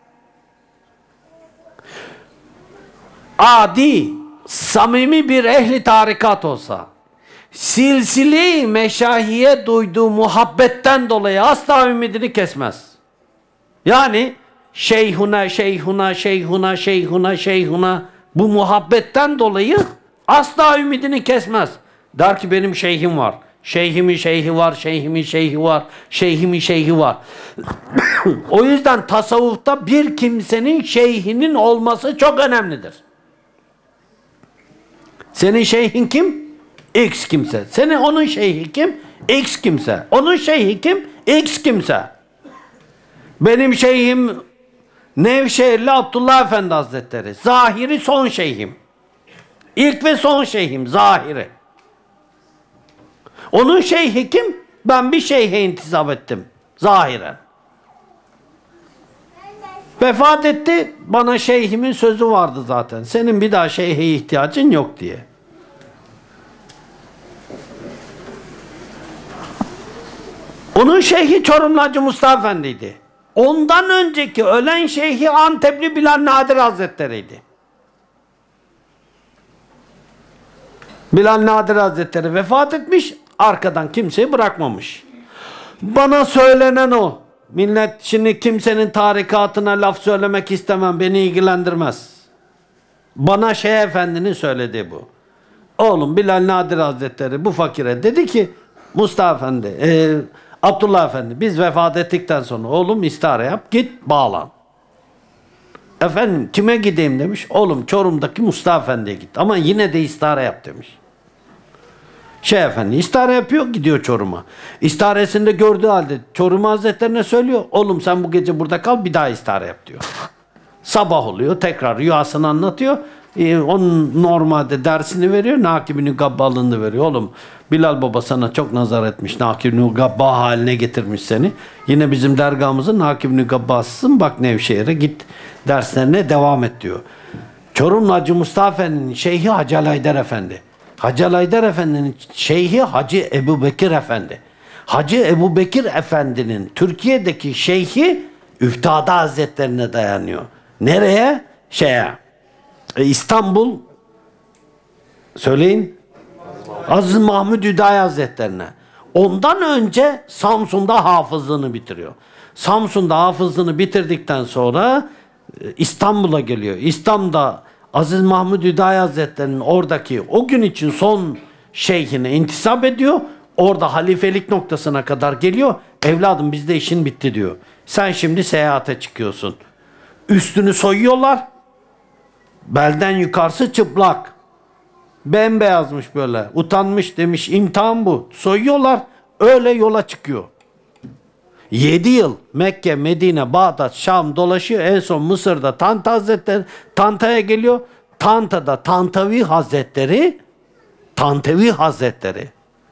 adi, samimi bir ehli tarikat olsa, silsile-i meşahiye duyduğu muhabbetten dolayı asla ümidini kesmez. Yani şeyhuna, şeyhuna, şeyhuna, şeyhuna, şeyhuna bu muhabbetten dolayı asla ümidini kesmez. Der ki benim şeyhim var. Şeyhimin şeyhi var, şeyhimin şeyhi var, şeyhimin şeyhi var. O yüzden tasavvufta bir kimsenin şeyhinin olması çok önemlidir. Senin şeyhin kim? X kimse. Senin onun şeyhi kim? X kimse. Onun şeyhi kim? X kimse. Benim şeyhim Nevşehirli Abdullah Efendi Hazretleri. Zahiri son şeyhim. İlk ve son şeyhim Zahiri. Onun şeyhi kim? Ben bir şeyhe intisap ettim. Zahiren. Vefat etti. Bana şeyhimin sözü vardı zaten. Senin bir daha şeyhe ihtiyacın yok diye. Onun şeyhi Çorumlu Hacı Mustafa Efendi'ydi. Ondan önceki ölen şeyhi Antepli Bilal Nadir Hazretleri'ydi. Bilal Nadir Hazretleri vefat etmiş, arkadan kimseyi bırakmamış. Bana söylenen o. Millet şimdi kimsenin tarikatına laf söylemek istemem, beni ilgilendirmez. Bana Şeyh Efendi'nin söylediği bu. Oğlum Bilal Nadir Hazretleri bu fakire dedi ki, Mustafa Efendi, e, Abdullah Efendi biz vefat ettikten sonra oğlum istihare yap, git bağlan. Efendim kime gideyim demiş. Oğlum Çorum'daki Mustafa Efendi'ye git ama yine de istihare yap demiş. Şeyh Efendi istihare yapıyor, gidiyor Çorum'a. İstiharesinde gördüğü halde Çorum Hazretlerine söylüyor. Oğlum sen bu gece burada kal, bir daha istihare yap diyor. Sabah oluyor, tekrar rüyasını anlatıyor. Ee, onun normalde dersini veriyor, Nakib-i Gabbalığını veriyor. Oğlum Bilal Baba sana çok nazar etmiş, Nakib-i Gabba haline getirmiş seni. Yine bizim dergahımızın Nakib-i Gabbasısın, bak Nevşehir'e git derslerine devam et diyor. Çorumlu Hacı Mustafa Efendi'nin şeyhi Hacı Haydar Efendi. Hacı Haydar Efendi'nin şeyhi Hacı Ebubekir Efendi. Hacı Ebubekir Efendi'nin Türkiye'deki şeyhi Üftade Hazretlerine dayanıyor. Nereye? Şeye. E, İstanbul söyleyin. Aziz Mahmud Hüdayi Hazretlerine. Ondan önce Samsun'da hafızlığını bitiriyor. Samsun'da hafızlığını bitirdikten sonra e, İstanbul'a geliyor. İstanbul'da Aziz Mahmud Hüdayi Hazretleri'nin oradaki o gün için son şeyhine intisap ediyor. Orada halifelik noktasına kadar geliyor. Evladım bizde işin bitti diyor. Sen şimdi seyahate çıkıyorsun. Üstünü soyuyorlar. Belden yukarısı çıplak. Bembeyazmış böyle. Utanmış demiş imtihan bu. Soyuyorlar. Öyle yola çıkıyor. Yedi yıl Mekke, Medine, Bağdat, Şam dolaşıyor. En son Mısır'da Tanta Hazretleri, Tanta'ya geliyor. Tanta'da Tantavi Hazretleri, Tantavi Hazretleri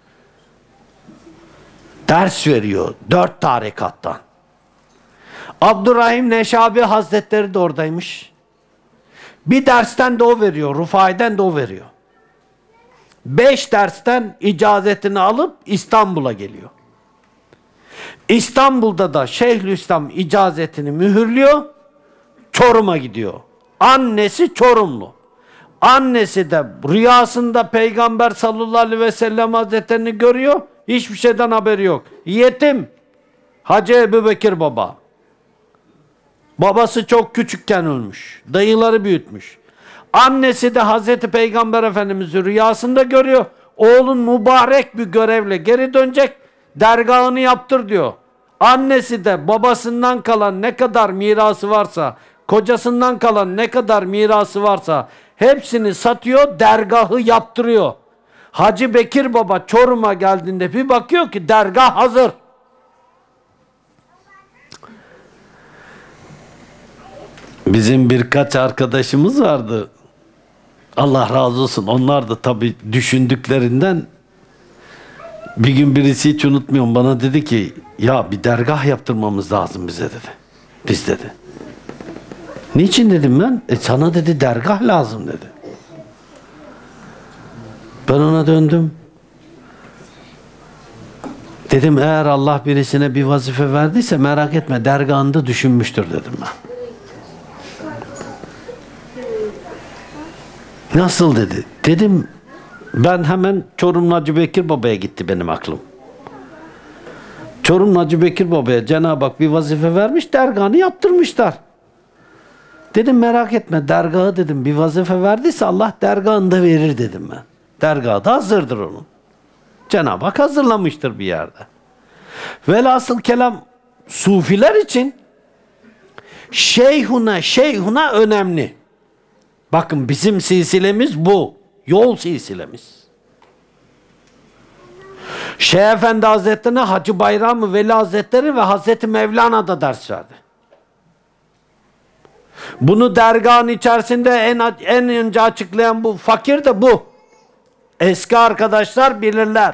ders veriyor. Dört tarikattan. Abdurrahim Neşabi Hazretleri de oradaymış. Bir dersten de o veriyor. Rufai'den de o veriyor. Beş dersten icazetini alıp İstanbul'a geliyor. İstanbul'da da Şeyhülislam icazetini mühürlüyor. Çorum'a gidiyor. Annesi Çorumlu. Annesi de rüyasında Peygamber sallallahu aleyhi ve sellem Hazretlerini görüyor. Hiçbir şeyden haberi yok. Yetim. Hacı Ebubekir Baba. Babası çok küçükken ölmüş. Dayıları büyütmüş. Annesi de Hazreti Peygamber Efendimiz'i rüyasında görüyor. Oğlun mübarek bir görevle geri dönecek. Dergahını yaptır diyor. Annesi de babasından kalan ne kadar mirası varsa, kocasından kalan ne kadar mirası varsa hepsini satıyor, dergahı yaptırıyor. Hacı Bekir Baba Çorum'a geldiğinde bir bakıyor ki dergah hazır. Bizim birkaç arkadaşımız vardı. Allah razı olsun. Onlar da tabii düşündüklerinden bir gün birisi, hiç unutmuyorum, bana dedi ki ya bir dergah yaptırmamız lazım bize dedi. Biz dedi. Niçin dedim ben? E sana dedi dergah lazım dedi. Ben ona döndüm. Dedim eğer Allah birisine bir vazife verdiyse merak etme dergahında düşünmüştür dedim ben. Nasıl dedi? Dedim ben hemen Çorumlu Hacı Bekir Baba'ya gitti benim aklım. Çorumlu Hacı Bekir Baba'ya Cenab-ı Hak bir vazife vermiş, dergahını yaptırmışlar. Dedim merak etme dergahı dedim bir vazife verdiyse Allah dergahında verir dedim ben. Dergahı da hazırdır onun. Cenab-ı Hak hazırlamıştır bir yerde. Velhasıl kelam sufiler için şeyhuna şeyhuna önemli. Bakın bizim silsilemiz bu. Yol silsilemiz. Şeyh Efendi Hazretleri'ne Hacı Bayram-ı Veli Hazretleri ve Hazreti Mevlana da ders verdi. Bunu dergahın içerisinde en, en önce açıklayan bu fakir de bu. Eski arkadaşlar bilirler.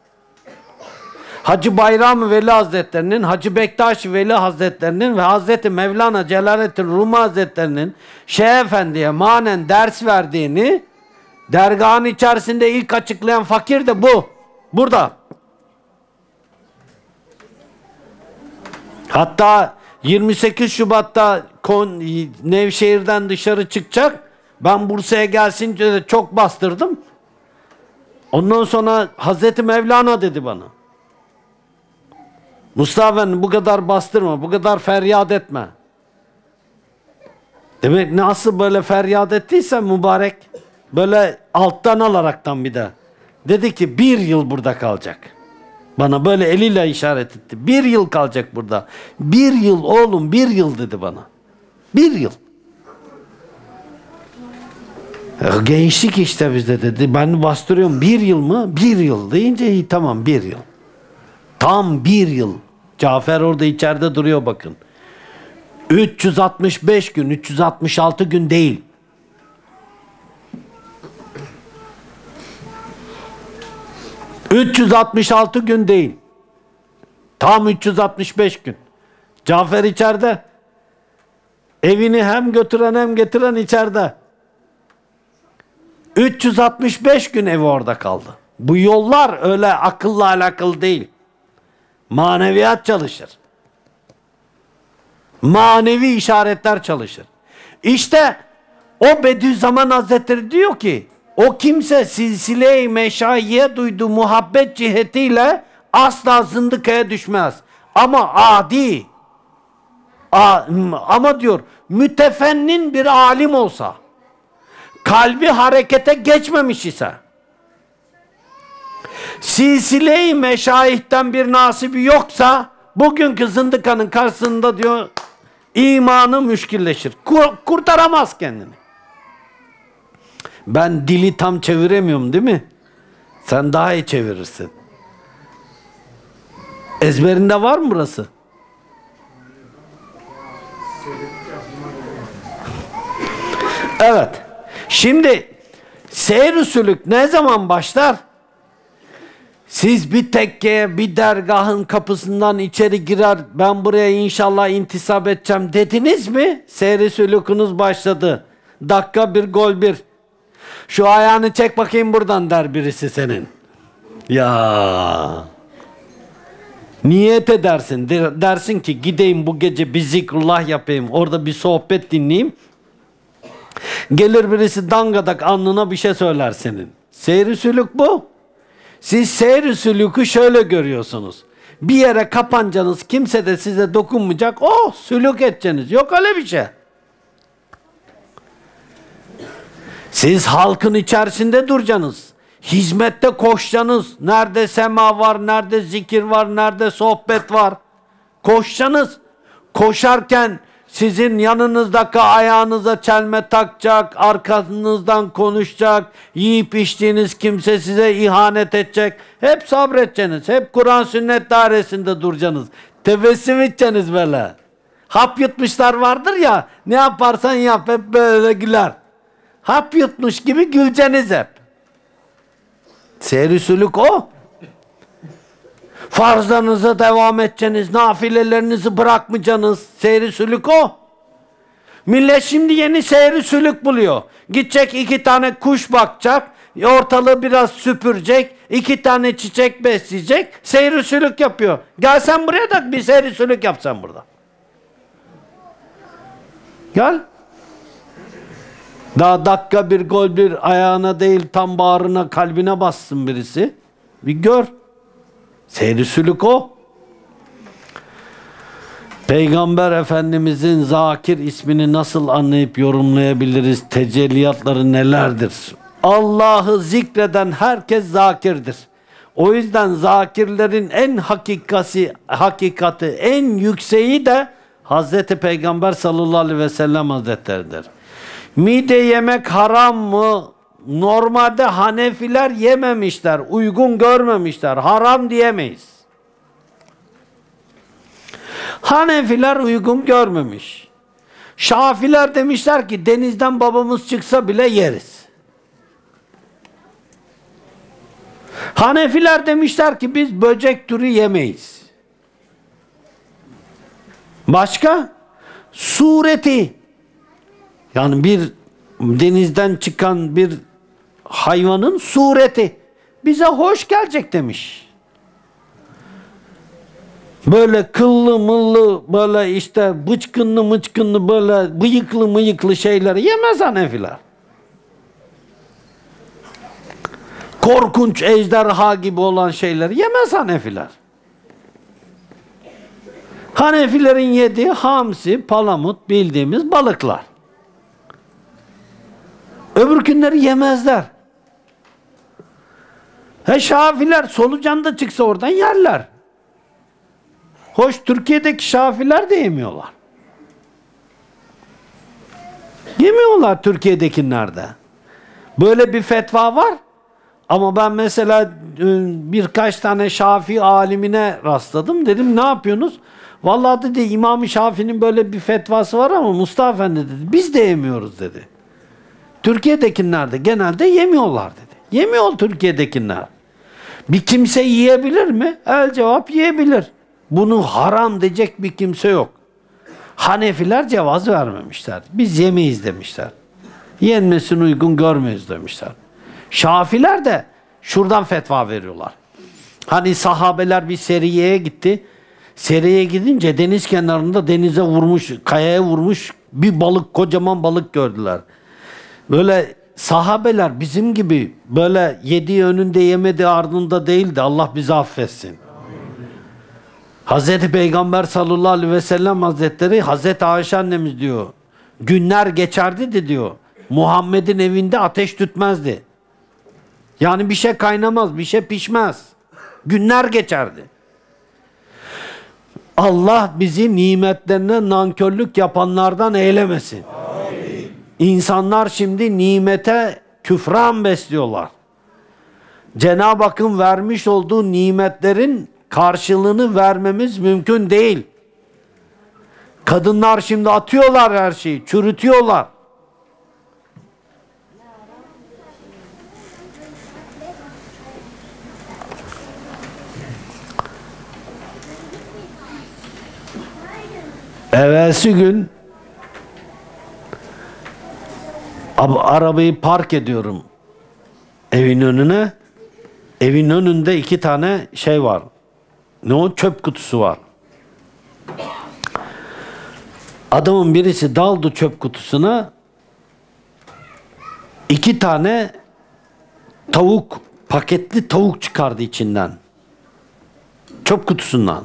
Hacı Bayram-ı Veli Hazretlerinin, Hacı Bektaş Veli Hazretlerinin ve Hazreti Mevlana Celaleddin Rumi Hazretlerinin Şeyh Efendi'ye manen ders verdiğini dergahın içerisinde ilk açıklayan fakir de bu. Burada. Hatta yirmi sekiz Şubat'ta Nevşehir'den dışarı çıkacak. Ben Bursa'ya gelsince de çok bastırdım. Ondan sonra Hazreti Mevlana dedi bana. Mustafa Efendi bu kadar bastırma, bu kadar feryat etme. Demek nasıl böyle feryat ettiyse mübarek, böyle alttan alaraktan bir de. Dedi ki bir yıl burada kalacak. Bana böyle eliyle işaret etti. Bir yıl kalacak burada. Bir yıl oğlum, bir yıl dedi bana. Bir yıl. Ya, gençlik işte bizde dedi. Ben bastırıyorum. Bir yıl mı? Bir yıl deyince iyi tamam bir yıl. Tam bir yıl. Cafer orada içeride duruyor bakın. üç yüz altmış beş gün, üç yüz altmış altı gün değil. üç yüz altmış altı gün değil. Tam üç yüz altmış beş gün. Cafer içeride. Evini hem götüren hem getiren içeride. üç yüz altmış beş gün evi orada kaldı. Bu yollar öyle akılla alakalı değil. Maneviyat çalışır. Manevi işaretler çalışır. İşte o Bediüzzaman Hazretleri diyor ki o kimse silsile-i meşayiye duyduğu muhabbet cihetiyle asla zındıkaya düşmez. Ama adi a, ama diyor mütefennin bir alim olsa, kalbi harekete geçmemiş ise, silsile-i meşayihten bir nasibi yoksa bugünkü zındıkanın karşısında diyor imanı müşkilleşir. Kur, kurtaramaz kendini. Ben dili tam çeviremiyorum değil mi? Sen daha iyi çevirirsin. Ezberinde var mı burası? Evet. Şimdi seyr-i sülük ne zaman başlar? Siz bir tekkeye, bir dergahın kapısından içeri girer, ben buraya inşallah intisap edeceğim dediniz mi? Seyr-i sülûkunuz başladı. Dakika bir, gol bir. Şu ayağını çek bakayım buradan der birisi senin. Ya. Niyet edersin. Dersin ki gideyim bu gece bir zikrullah yapayım. Orada bir sohbet dinleyeyim. Gelir birisi dangadak alnına bir şey söyler senin. Seyr-i sülük bu. Siz seyr-i sülûkü şöyle görüyorsunuz. Bir yere kapanacaksınız, kimse de size dokunmayacak. Oh, sülük edeceksiniz. Yok öyle bir şey. Siz halkın içerisinde duracaksınız. Hizmette koşacaksınız. Nerede sema var, nerede zikir var, nerede sohbet var. Koşacaksınız. Koşarken sizin yanınızdaki ayağınıza çelme takacak, arkanızdan konuşacak, yiyip içtiğiniz kimse size ihanet edecek. Hep sabredeceksiniz. Hep Kur'an sünnet dairesinde duracaksınız. Tebessüm edeceksiniz böyle. Hap yutmuşlar vardır ya, ne yaparsan yap hep böyle güler. Hap yutmuş gibi güleceksiniz hep. Seyr-i sülük o. Farzlarınıza devam edeceksiniz, nafilelerinizi bırakmayacaksınız. Seyr-i sülük o. Millet şimdi yeni seyr-i sülük buluyor. Gidecek iki tane kuş bakacak, ortalığı biraz süpürecek, iki tane çiçek besleyecek, seyr-i sülük yapıyor. Gel sen buraya da bir seyr-i sülük yapsan burada. Gel. Daha dakika bir gol bir ayağına değil tam bağrına kalbine bassın birisi. Bir gör. Seyr-i sülük o. Peygamber Efendimizin Zakir ismini nasıl anlayıp yorumlayabiliriz? Tecelliyatları nelerdir? Allah'ı zikreden herkes zakirdir. O yüzden zakirlerin en hakikati, hakikati, en yükseği de Hazreti Peygamber sallallahu aleyhi ve sellem Hazretleridir. Mide yemek haram mı? Normalde Hanefiler yememişler, uygun görmemişler, haram diyemeyiz. Hanefiler uygun görmemiş. Şafiler demişler ki denizden babamız çıksa bile yeriz. Hanefiler demişler ki biz böcek türü yemeyiz. Başka? Sureti. Yani bir denizden çıkan bir hayvanın sureti bize hoş gelecek demiş. Böyle kıllı mıllı, böyle işte bıçkınlı mıçkınlı, böyle bıyıklı mıyıklı şeyleri yemez Hanefiler. Korkunç ejderha gibi olan şeyleri yemez Hanefiler. Hanefilerin yediği hamsi, palamut bildiğimiz balıklar. Öbür günleri yemezler. He Şafiler solucan da çıksa oradan yerler. Hoş Türkiye'deki Şafiler de yemiyorlar. Yemiyorlar Türkiye'dekilerde. Böyle bir fetva var. Ama ben mesela birkaç tane Şafii alimine rastladım. Dedim ne yapıyorsunuz? Vallahi dedi İmam-ı Şafii'nin böyle bir fetvası var ama Mustafa Efendi dedi biz de yemiyoruz dedi. Türkiye'dekiler de genelde yemiyorlar dedi. Yemiyor Türkiye'dekiler. Bir kimse yiyebilir mi? El cevap yiyebilir. Bunu haram diyecek bir kimse yok. Hanefiler cevaz vermemişler. Biz yemeyiz demişler. Yenmesini uygun görmeyiz demişler. Şafiler de şuradan fetva veriyorlar. Hani sahabeler bir seriyeye gitti. Seriye gidince deniz kenarında denize vurmuş, kayaya vurmuş bir balık, kocaman balık gördüler. Böyle sahabeler bizim gibi böyle yediği önünde yemediği ardında değildi. Allah bizi affetsin. Hazreti Peygamber sallallahu aleyhi ve sellem Hazretleri Hazreti Ayşe annemiz diyor. Günler geçerdi de diyor. Muhammed'in evinde ateş tütmezdi. Yani bir şey kaynamaz, bir şey pişmez. Günler geçerdi. Allah bizi nimetlerine nankörlük yapanlardan eylemesin. Amin. İnsanlar şimdi nimete küfran besliyorlar. Cenab-ı Hakk'ın vermiş olduğu nimetlerin karşılığını vermemiz mümkün değil. Kadınlar şimdi atıyorlar her şeyi, çürütüyorlar. Evvelsi gün arabayı park ediyorum evin önüne. Evin önünde iki tane şey var. Ne o? Çöp kutusu var. Adamın birisi daldı çöp kutusuna. İki tane tavuk paketli tavuk çıkardı içinden. Çöp kutusundan.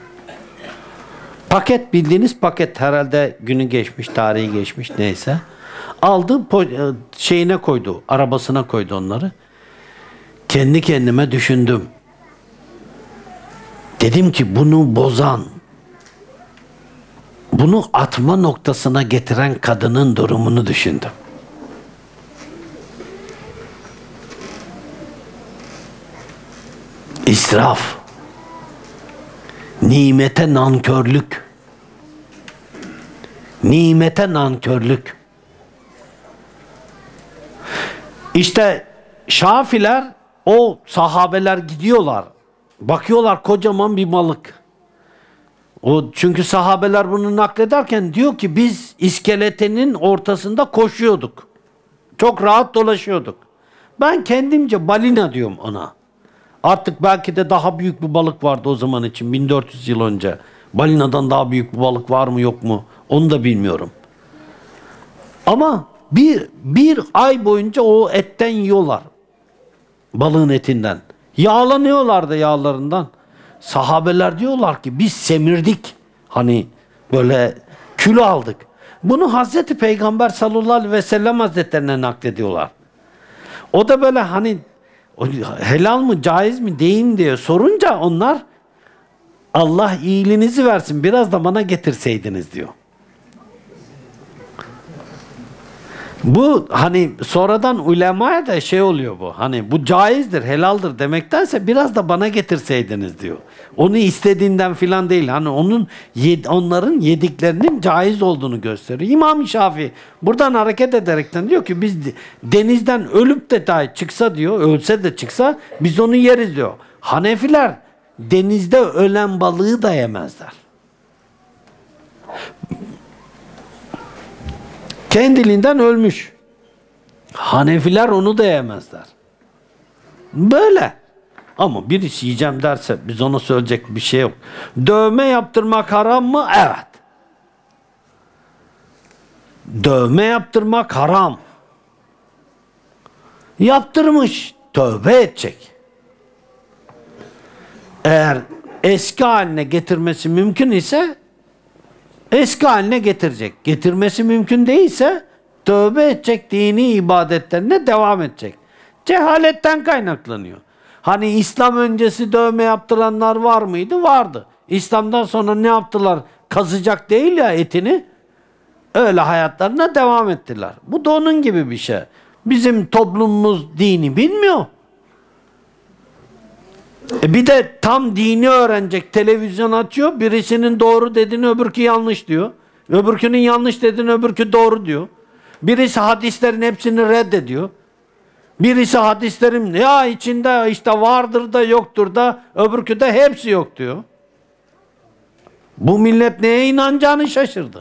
Paket, bildiğiniz paket, herhalde günü geçmiş, tarihi geçmiş, neyse. Aldı, şeyine koydu, arabasına koydu onları. Kendi kendime düşündüm. Dedim ki bunu bozan, bunu atma noktasına getiren kadının durumunu düşündüm. İsraf, nimete nankörlük, nimete nankörlük. İşte Şafiler, o sahabeler gidiyorlar, bakıyorlar kocaman bir balık. O, çünkü sahabeler bunu naklederken diyor ki biz iskeletenin ortasında koşuyorduk. Çok rahat dolaşıyorduk. Ben kendimce balina diyorum ona. Artık belki de daha büyük bir balık vardı o zaman için, bin dört yüz yıl önce. Balinadan daha büyük bir balık var mı yok mu onu da bilmiyorum. Ama bir, bir ay boyunca o etten yiyorlar. Balığın etinden. Yağlanıyorlar da yağlarından. Sahabeler diyorlar ki biz semirdik. Hani böyle kilo aldık. Bunu Hazreti Peygamber sallallahu aleyhi ve sellem hazretlerine naklediyorlar. O da böyle hani helal mı caiz mi değil mi diye sorunca onlar, Allah iyiliğinizi versin biraz da bana getirseydiniz diyor. Bu hani sonradan ulemaya da şey oluyor bu. Hani bu caizdir, helaldir demektense biraz da bana getirseydiniz diyor. Onu istediğinden filan değil. Hani onun onların yediklerinin caiz olduğunu gösteriyor. İmam Şafii buradan hareket ederekten diyor ki biz denizden ölüp de dahi çıksa diyor, ölse de çıksa biz onu yeriz diyor. Hanefiler denizde ölen balığı da yemezler. Kendiliğinden ölmüş. Hanefiler onu da yemezler. Böyle. Ama birisi yiyeceğim derse biz ona söyleyecek bir şey yok. Dövme yaptırmak haram mı? Evet. Dövme yaptırmak haram. Yaptırmış. Tövbe edecek. Eğer eski haline getirmesi mümkün ise eski haline getirecek. Getirmesi mümkün değilse tövbe edecek, dini ibadetlerine devam edecek. Cehaletten kaynaklanıyor. Hani İslam öncesi dövme yaptıranlar var mıydı? Vardı. İslam'dan sonra ne yaptılar? Kazıyacak değil ya etini. Öyle hayatlarına devam ettiler. Bu da onun gibi bir şey. Bizim toplumumuz dini bilmiyor. E bir de tam dini öğrenecek, televizyon açıyor, birisinin doğru dediğini öbürkü yanlış diyor. Öbürkünün yanlış dediğini öbürkü doğru diyor. Birisi hadislerin hepsini reddediyor. Birisi hadislerin ya içinde işte vardır da yoktur da, öbürkü de hepsi yok diyor. Bu millet neye inanacağını şaşırdı.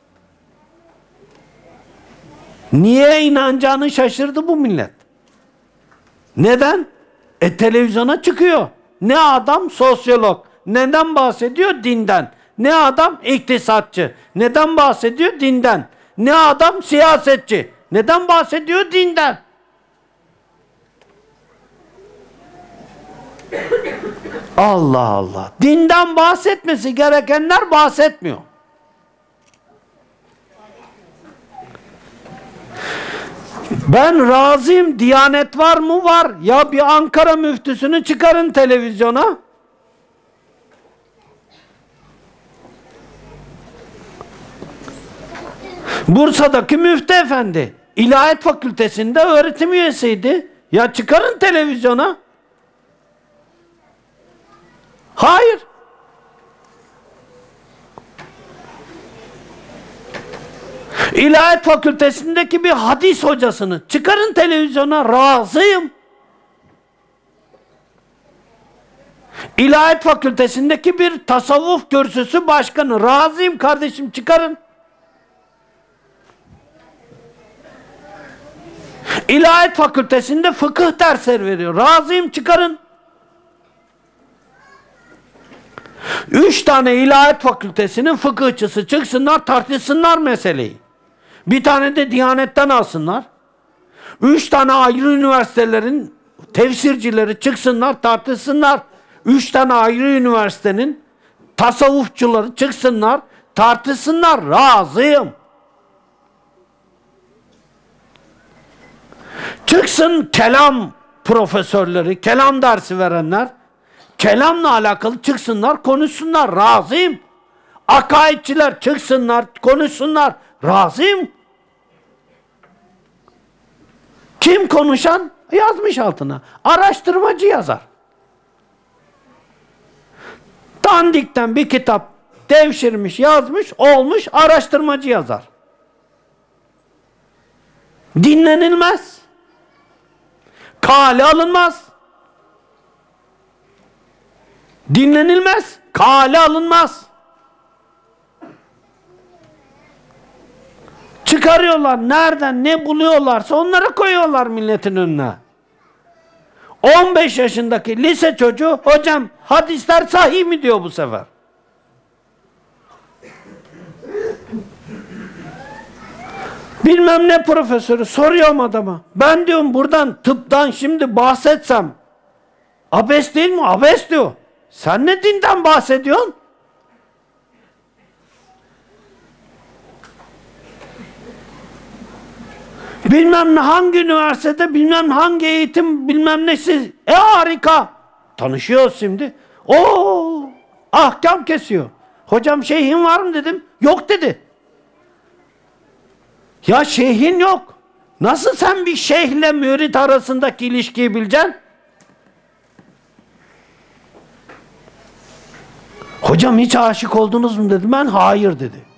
Niye inanacağını şaşırdı bu millet. Neden? E televizyona çıkıyor. Ne adam sosyolog. Neden bahsediyor? Dinden. Ne adam iktisatçı. Neden bahsediyor? Dinden. Ne adam siyasetçi. Neden bahsediyor? Dinden. Allah Allah. Dinden bahsetmesi gerekenler bahsetmiyor. Ben razıyım, Diyanet var mı? Var. Ya bir Ankara müftüsünü çıkarın televizyona. Bursa'daki müftü efendi İlahiyat Fakültesi'nde öğretim üyesiydi. Ya çıkarın televizyona. Hayır. İlahiyat Fakültesindeki bir hadis hocasını çıkarın televizyona, razıyım. İlahiyat Fakültesindeki bir tasavvuf kürsüsü başkanı, razıyım kardeşim, çıkarın. İlahiyat Fakültesinde fıkıh dersleri veriyor, razıyım, çıkarın. Üç tane İlahiyat Fakültesinin fıkıhçısı çıksınlar, tartışsınlar meseleyi. Bir tane de Diyanet'ten alsınlar. Üç tane ayrı üniversitelerin tefsircileri çıksınlar tartışsınlar. Üç tane ayrı üniversitenin tasavvufçuları çıksınlar tartışsınlar. Razıyım. Çıksın kelam profesörleri, kelam dersi verenler, kelamla alakalı çıksınlar, konuşsunlar. Razıyım. Akaidçiler çıksınlar, konuşsunlar. Razıyım. Kim konuşan? Yazmış altına. Araştırmacı yazar. Dandikten bir kitap devşirmiş, yazmış, olmuş, araştırmacı yazar. Dinlenilmez. Kale alınmaz. Dinlenilmez. Kale alınmaz. Çıkarıyorlar. Nereden ne buluyorlarsa onlara koyuyorlar milletin önüne. on beş yaşındaki lise çocuğu hocam hadisler sahih mi diyor bu sefer. Bilmem ne profesörü soruyorum adama. Ben diyorum buradan tıptan şimdi bahsetsem abes değil mi? Abes diyor. Sen ne dinden bahsediyorsun? Bilmem ne hangi üniversitede, bilmem hangi eğitim, bilmem nesi. E harika. Tanışıyoruz şimdi. Oo, ahkam kesiyor. Hocam şeyhin var mı dedim. Yok dedi. Ya şeyhin yok. Nasıl sen bir şeyhle mürit arasındaki ilişkiyi bileceksin? Hocam hiç aşık oldunuz mu dedim. Ben hayır dedi.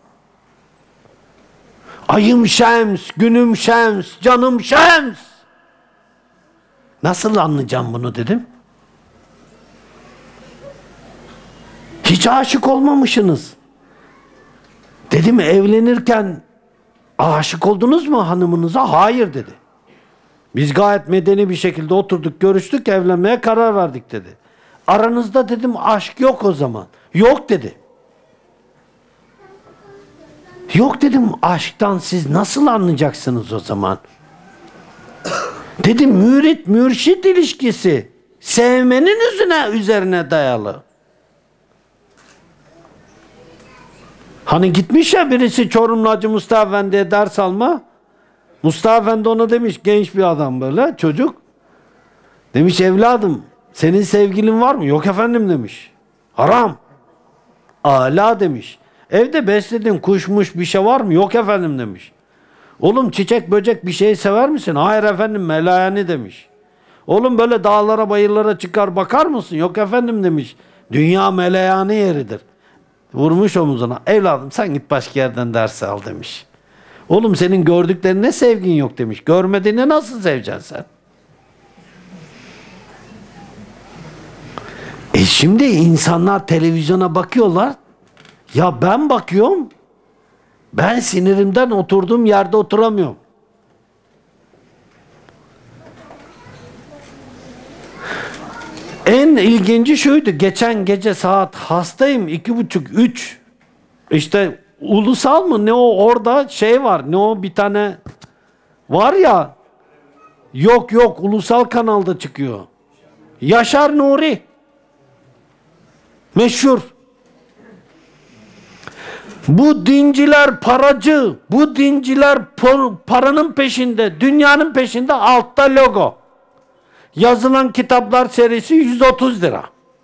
Ayım şems, günüm şems, canım şems. Nasıl anlayacağım bunu dedim. Hiç aşık olmamışsınız. Dedim evlenirken aşık oldunuz mu hanımınıza? Hayır dedi. Biz gayet medeni bir şekilde oturduk, görüştük, evlenmeye karar verdik dedi. Aranızda dedim aşk yok o zaman. Yok dedi. Yok dedim aşktan siz nasıl anlayacaksınız o zaman? Dedim mürit mürşit ilişkisi sevmenin üzerine, üzerine dayalı. Hani gitmiş ya birisi Çorumlu Hacı Mustafa Efendi'ye ders alma. Mustafa Efendi ona demiş, genç bir adam böyle çocuk. Demiş evladım senin sevgilin var mı? Yok efendim demiş. Haram. Ala demiş. Evde besledin kuşmuş bir şey var mı? Yok efendim demiş. Oğlum çiçek böcek bir şey sever misin? Hayır efendim melayeni demiş. Oğlum böyle dağlara bayırlara çıkar bakar mısın? Yok efendim demiş. Dünya melayani yeridir. Vurmuş omuzuna. Evladım sen git başka yerden ders al demiş. Oğlum senin gördüklerine sevgin yok demiş. Görmediğine nasıl seveceksin sen? E şimdi insanlar televizyona bakıyorlar. Ya ben bakıyorum. Ben sinirimden oturduğum yerde oturamıyorum. En ilginci şuydu. Geçen gece saat hastayım. iki buçuk, üç. İşte ulusal mı? Ne o orada şey var. Ne o bir tane var ya. Yok yok. Ulusal kanalda çıkıyor. Yaşar Nuri. Meşhur. Bu dinciler paracı. Bu dinciler paranın peşinde. Dünyanın peşinde. Altta logo. Yazılan kitaplar serisi yüz otuz lira.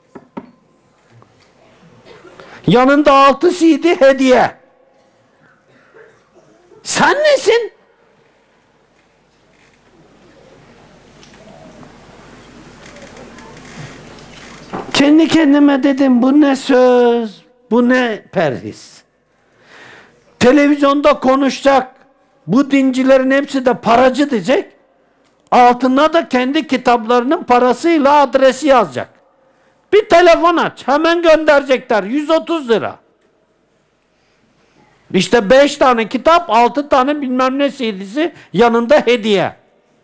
Yanında altı C D hediye. Sen nesin? Kendi kendime dedim bu ne söz, bu ne perhis. Televizyonda konuşacak, bu dincilerin hepsi de paracı diyecek. Altına da kendi kitaplarının parasıyla adresi yazacak. Bir telefon aç, hemen gönderecekler. yüz otuz lira. İşte beş tane kitap, altı tane bilmem ne C D'si yanında hediye.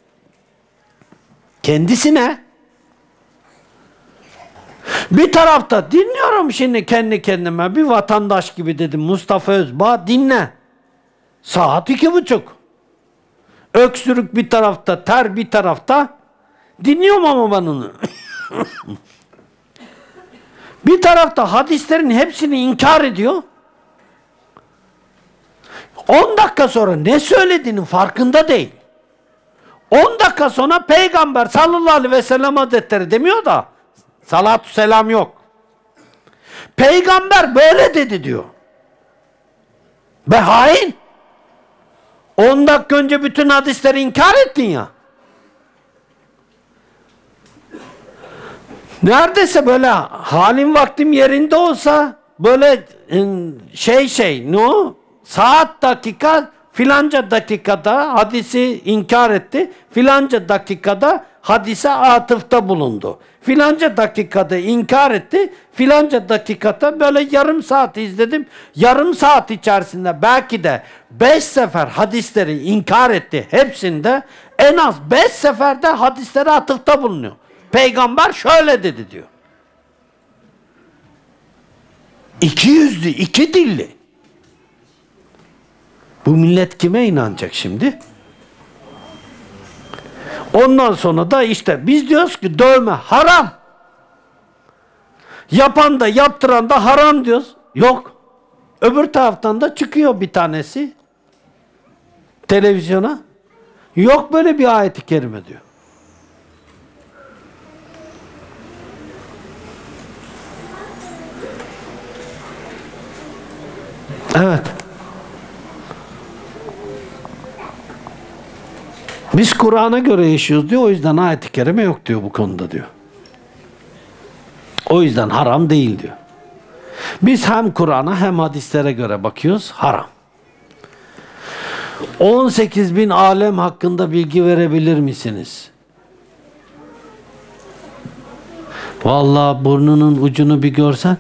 Kendisine. Bir tarafta dinliyorum şimdi kendi kendime. Bir vatandaş gibi dedim. Mustafa Özbağ dinle. Saat iki buçuk. Öksürük bir tarafta, ter bir tarafta. Dinliyorum ama ben onu. Bir tarafta hadislerin hepsini inkar ediyor. on dakika sonra ne söylediğinin farkında değil. on dakika sonra Peygamber sallallahu aleyhi ve sellem hazretleri demiyor da salatü selam yok. Peygamber böyle dedi diyor. Be hain. on dakika önce bütün hadisleri inkar ettin ya. Neredeyse böyle halim vaktim yerinde olsa böyle şey şey ne o? Saat dakika filanca dakikada hadisi inkar etti. Filanca dakikada hadise atıfta bulundu. Filanca dakikada inkar etti. Filanca dakikada böyle yarım saat izledim. Yarım saat içerisinde belki de beş sefer hadisleri inkar etti. Hepsinde en az beş seferde hadislere atıfta bulunuyor. Peygamber şöyle dedi diyor. İki yüzlü, iki dilli. Bu millet kime inanacak şimdi? Ondan sonra da işte biz diyoruz ki dövme haram. Yapan da yaptıran da haram diyoruz. Yok. Öbür taraftan da çıkıyor bir tanesi televizyona. Yok böyle bir ayet-i kerime diyor. Evet. Biz Kur'an'a göre yaşıyoruz diyor. O yüzden ayet-i kerime yok diyor bu konuda diyor. O yüzden haram değil diyor. Biz hem Kur'an'a hem hadislere göre bakıyoruz. Haram. on sekiz bin alem hakkında bilgi verebilir misiniz? Vallahi burnunun ucunu bir görsen.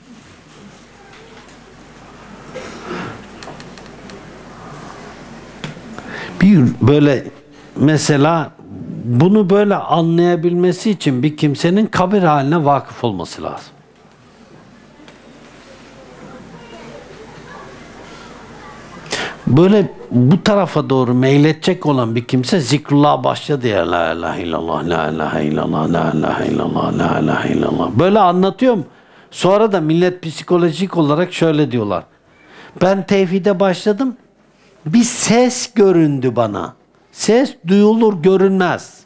Bir böyle mesela bunu böyle anlayabilmesi için bir kimsenin kabir haline vakıf olması lazım. Böyle bu tarafa doğru meyledecek olan bir kimse zikrullah'a başladı ya. La ilahe illallah, la ilahe illallah, la ilahe illallah, la ilahe illallah. Böyle anlatıyorum. Sonra da millet psikolojik olarak şöyle diyorlar. Ben tevhide başladım. Bir ses göründü bana. Ses duyulur, görünmez.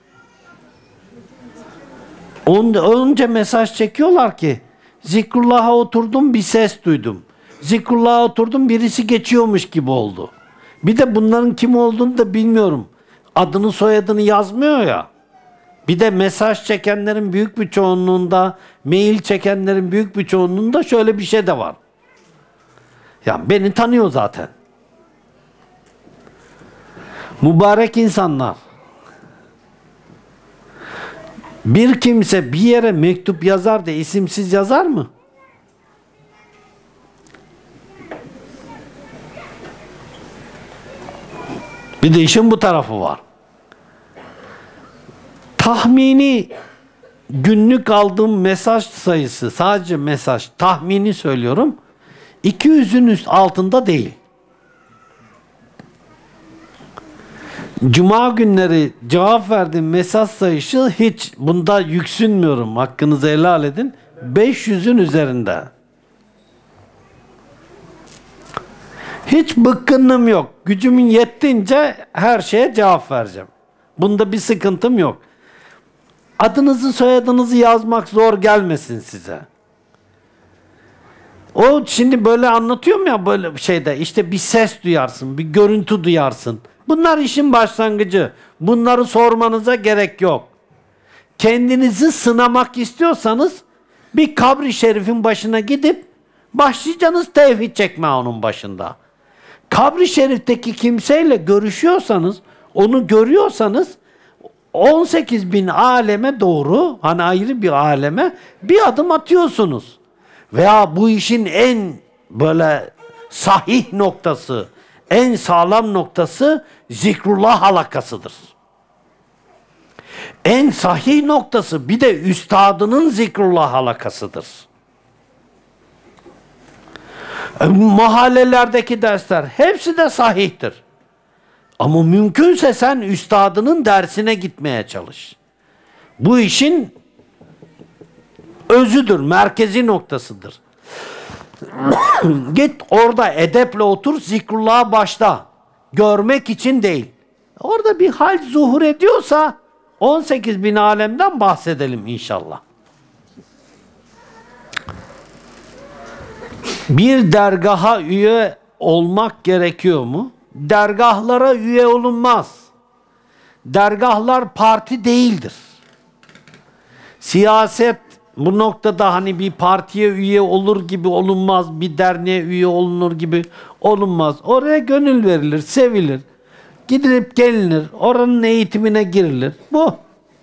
Önce mesaj çekiyorlar ki zikrullah'a oturdum, bir ses duydum. Zikrullah'a oturdum, birisi geçiyormuş gibi oldu. Bir de bunların kim olduğunu da bilmiyorum. Adını soyadını yazmıyor ya. Bir de mesaj çekenlerin büyük bir çoğunluğunda, mail çekenlerin büyük bir çoğunluğunda şöyle bir şey de var. Ya beni tanıyor zaten. Mübarek insanlar. Bir kimse bir yere mektup yazar da isimsiz yazar mı? Bir de işin bu tarafı var. Tahmini günlük aldığım mesaj sayısı, sadece mesaj, tahmini söylüyorum, iki yüzün üst altında değil. Cuma günleri cevap verdiğim mesaj sayısı hiç, bunda yüksünmüyorum, hakkınızı helal edin, beş yüzün üzerinde. Hiç bıkkınlığım yok. Gücümün yettiğince her şeye cevap vereceğim. Bunda bir sıkıntım yok. Adınızı, soyadınızı yazmak zor gelmesin size. O şimdi böyle anlatıyorum ya, böyle bir şeyde işte bir ses duyarsın, bir görüntü duyarsın. Bunlar işin başlangıcı. Bunları sormanıza gerek yok. Kendinizi sınamak istiyorsanız bir kabri şerifin başına gidip başlayacaksınız tevhid çekme onun başında. Kabri şerifteki kimseyle görüşüyorsanız, onu görüyorsanız on sekiz bin aleme doğru, hani ayrı bir aleme bir adım atıyorsunuz. Veya bu işin en böyle sahih noktası, en sağlam noktası zikrullah halakasıdır. En sahih noktası bir de üstadının zikrullah halakasıdır. Mahallelerdeki dersler hepsi de sahihtir. Ama mümkünse sen üstadının dersine gitmeye çalış. Bu işin özüdür, merkezi noktasıdır. Git orada edeple otur, zikrullah'a başla. Görmek için değil. Orada bir hal zuhur ediyorsa on sekiz bin alemden bahsedelim inşallah. Bir dergaha üye olmak gerekiyor mu? Dergahlara üye olunmaz. Dergahlar parti değildir. Siyaset bu noktada hani bir partiye üye olur gibi olunmaz, bir derneğe üye olunur gibi olunmaz. Oraya gönül verilir, sevilir. Gidilip gelinir, oranın eğitimine girilir. Bu.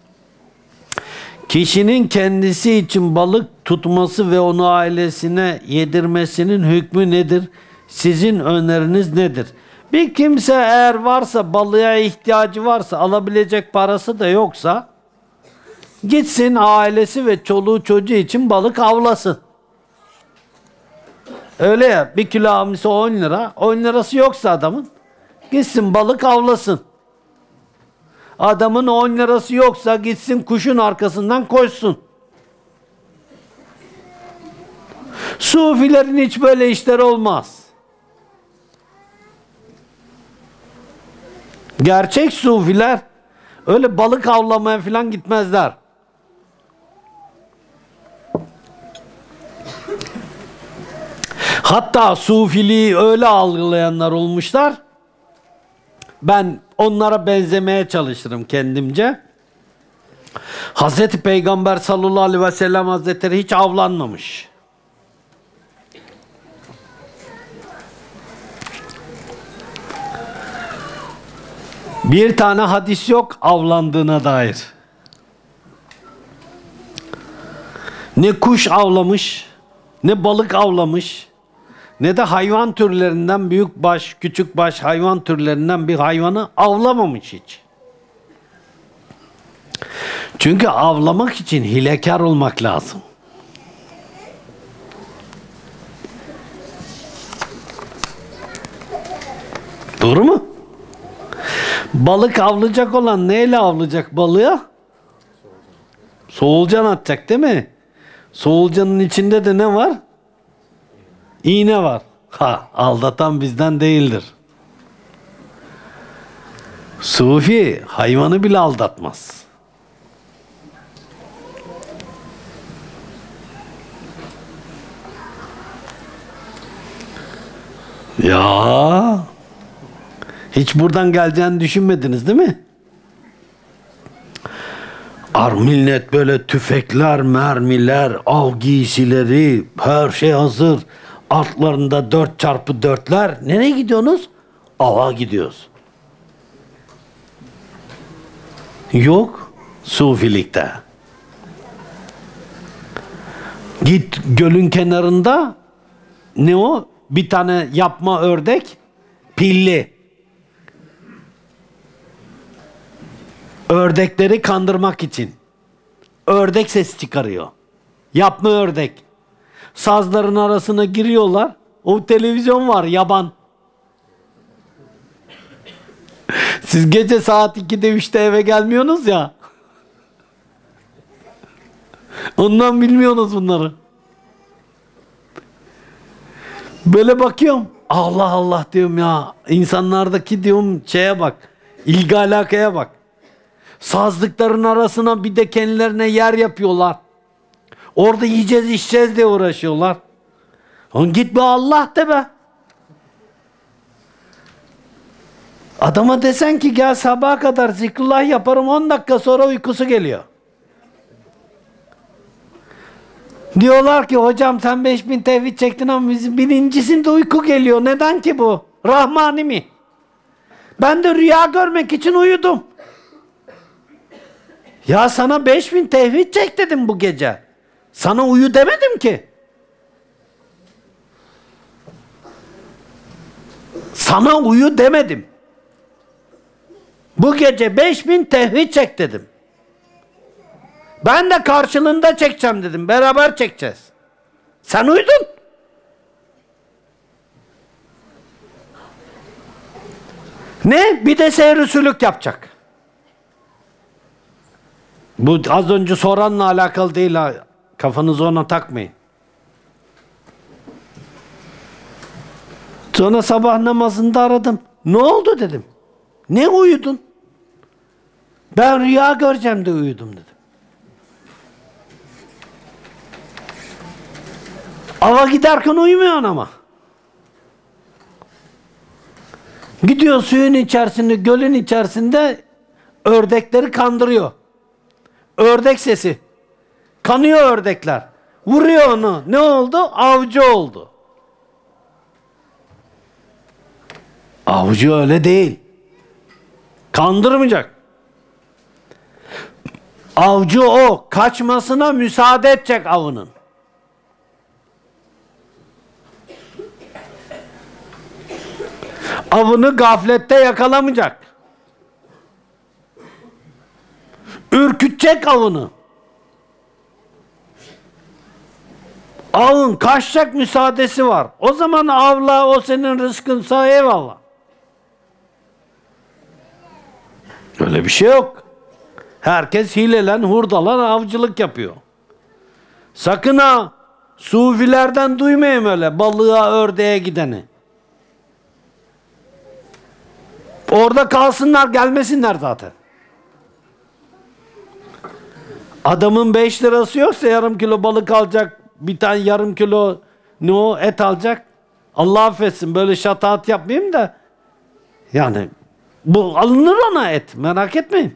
Kişinin kendisi için balık tutması ve onu ailesine yedirmesinin hükmü nedir? Sizin öneriniz nedir? Bir kimse eğer varsa, balığa ihtiyacı varsa, alabilecek parası da yoksa gitsin ailesi ve çoluğu çocuğu için balık avlasın. Öyle ya, bir kilo hamsi on lira, on lirası yoksa adamın gitsin balık avlasın. Adamın on lirası yoksa gitsin kuşun arkasından koşsun. Sufilerin hiç böyle işleri olmaz. Gerçek sufiler öyle balık avlamaya falan gitmezler. Hatta sufiliği öyle algılayanlar olmuşlar. Ben onlara benzemeye çalışırım kendimce. Hazreti Peygamber sallallahu aleyhi ve sellem Hazretleri hiç avlanmamış. Bir tane hadis yok avlandığına dair. Ne kuş avlamış, ne balık avlamış, ne de hayvan türlerinden büyük baş, küçük baş hayvan türlerinden bir hayvanı avlamamış hiç. Çünkü avlamak için hilekar olmak lazım. Doğru mu? Balık avlayacak olan neyle avlayacak balığa? Soğulcan atacak değil mi? Soğulcanın içinde de ne var? İğne var. Ha, aldatan bizden değildir. Sufi hayvanı bile aldatmaz. Ya hiç buradan geleceğini düşünmediniz değil mi? Ar millet böyle tüfekler, mermiler, av giysileri, her şey hazır. Altlarında dört çarpı dörtler. Nereye gidiyorsunuz? Ava gidiyoruz. Yok. Sufilikte. Git gölün kenarında, ne o? Bir tane yapma ördek, pilli. Ördekleri kandırmak için. Ördek sesi çıkarıyor. Yapma ördek. Sazların arasına giriyorlar. O televizyon var, yaban. Siz gece saat ikide üçte eve gelmiyorsunuz ya. Ondan bilmiyorsunuz bunları. Böyle bakıyorum. Allah Allah diyorum ya. İnsanlardaki diyorum şeye bak. İlgi alakaya bak. Sazlıkların arasına bir de kendilerine yer yapıyorlar. Orada yiyeceğiz içeceğiz diye uğraşıyorlar. Oğlum git be Allah de be. Adama desen ki gel sabaha kadar zikrullah yaparım, on dakika sonra uykusu geliyor. Diyorlar ki hocam sen beş bin tevhid çektin ama bizim birincisinde uyku geliyor. Neden ki bu? Rahmani mi? Ben de rüya görmek için uyudum. Ya sana beş bin tevhid çek dedim bu gece. Sana uyu demedim ki. Sana uyu demedim. Bu gece beş bin tevhid çek dedim. Ben de karşılığında çekeceğim dedim. Beraber çekeceğiz. Sen uyudun. Ne? Bir de seyir usulük yapacak. Bu az önce soranla alakalı değil ha. Kafanızı ona takmayın. Sonra sabah namazında aradım. Ne oldu dedim. Ne uyudun? Ben rüya göreceğim de uyudum dedim. Ava giderken uyumuyorsun ama. Gidiyor suyun içerisinde, gölün içerisinde ördekleri kandırıyor. Ördek sesi. Kanıyor ördekler. Vuruyor onu. Ne oldu? Avcı oldu. Avcı öyle değil. Kandırmayacak. Avcı o. Kaçmasına müsaade edecek avının. Avını gaflette yakalamayacak. Ürkütecek avını. Avın kaçacak müsaadesi var. O zaman avla, o senin rızkınsa eyvallah. Öyle bir şey yok. Herkes hilelen, hurdalan avcılık yapıyor. Sakın ha, sufilerden duymayayım öyle balığa, ördeğe gideni. Orada kalsınlar, gelmesinler zaten. Adamın beş lirası yoksa yarım kilo balık alacak, bir tane yarım kilo ne o et alacak. Allah affetsin, böyle şataat yapmayayım da yani bu alınır ona et, merak etmeyin.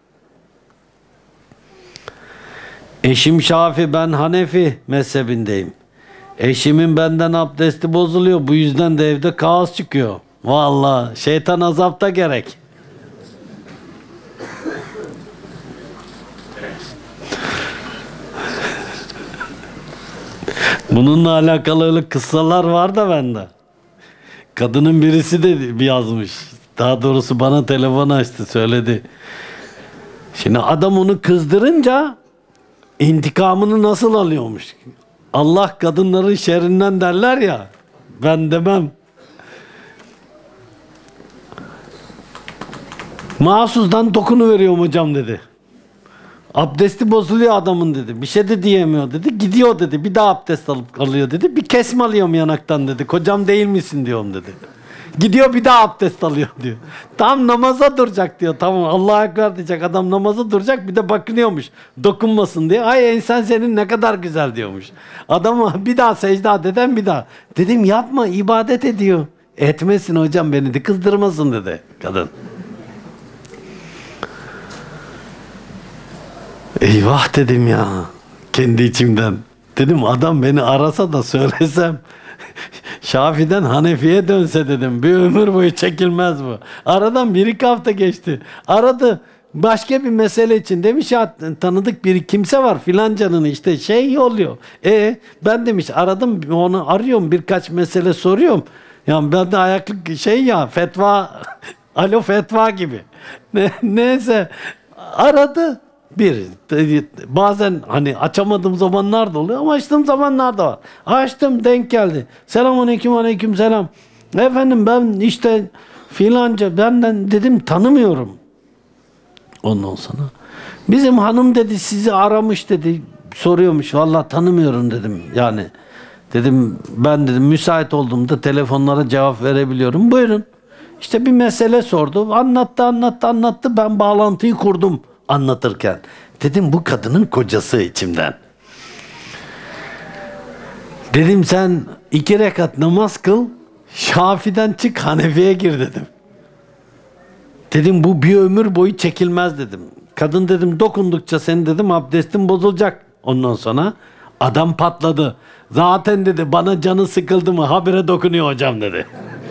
Eşim Şafi, ben Hanefi mezhebindeyim. Eşimin benden abdesti bozuluyor, bu yüzden de evde kaos çıkıyor. Vallahi şeytan azapta gerek. Bununla alakalı öyle kıssalar var da bende. Kadının birisi de yazmış. Daha doğrusu bana telefon açtı, söyledi. Şimdi adam onu kızdırınca intikamını nasıl alıyormuş? Allah kadınların şerrinden derler ya. Ben demem. Mahsus'tan dokunu veriyorum hocam dedi. Abdesti bozuluyor adamın dedi. Bir şey de diyemiyor dedi. Gidiyor dedi. Bir daha abdest alıp alıyor dedi. Bir kesme alıyorum yanaktan dedi. Kocam değil misin diyorum dedi. Gidiyor bir daha abdest alıyor diyor. Tam namaza duracak diyor. Tamam Allahu Ekber diyecek. Adam namaza duracak, bir de bakınıyormuş. Dokunmasın diye. Ay insan senin ne kadar güzel diyormuş. Adama bir daha secde deden bir daha. Dedim yapma, ibadet ediyor. Etmesin hocam, beni de kızdırmasın dedi kadın. Eyvah dedim ya kendi içimden. Dedim adam beni arasa da söylesem Şafi'den Hanefi'ye dönse dedim. Bir ömür boyu çekilmez bu. Aradan bir iki hafta geçti. Aradı başka bir mesele için. Demiş ya tanıdık bir kimse var filancanın işte şey yolluyor. E ben demiş aradım onu arıyorum, birkaç mesele soruyorum. Ya ben de ayaklık şey ya fetva alo fetva gibi. Ne, neyse aradı. Bir, bazen hani açamadığım zamanlar da oluyor ama açtığım zamanlar da var. Açtım, denk geldi. Selamünaleyküm, aleyküm selam. Efendim ben işte filanca, benden dedim tanımıyorum. Ondan sonra bizim hanım dedi sizi aramış dedi, soruyormuş. Vallahi tanımıyorum dedim yani. Dedim ben dedim müsait olduğumda telefonlara cevap verebiliyorum. Buyurun. İşte bir mesele sordu. Anlattı, anlattı, anlattı. Ben bağlantıyı kurdum anlatırken. Dedim bu kadının kocası içimden. Dedim sen iki rekat namaz kıl, Şafi'den çık Hanefi'ye gir dedim. Dedim bu bir ömür boyu çekilmez dedim. Kadın dedim dokundukça senin dedim abdestin bozulacak. Ondan sonra adam patladı. Zaten dedi bana canı sıkıldı mı habire dokunuyor hocam dedi.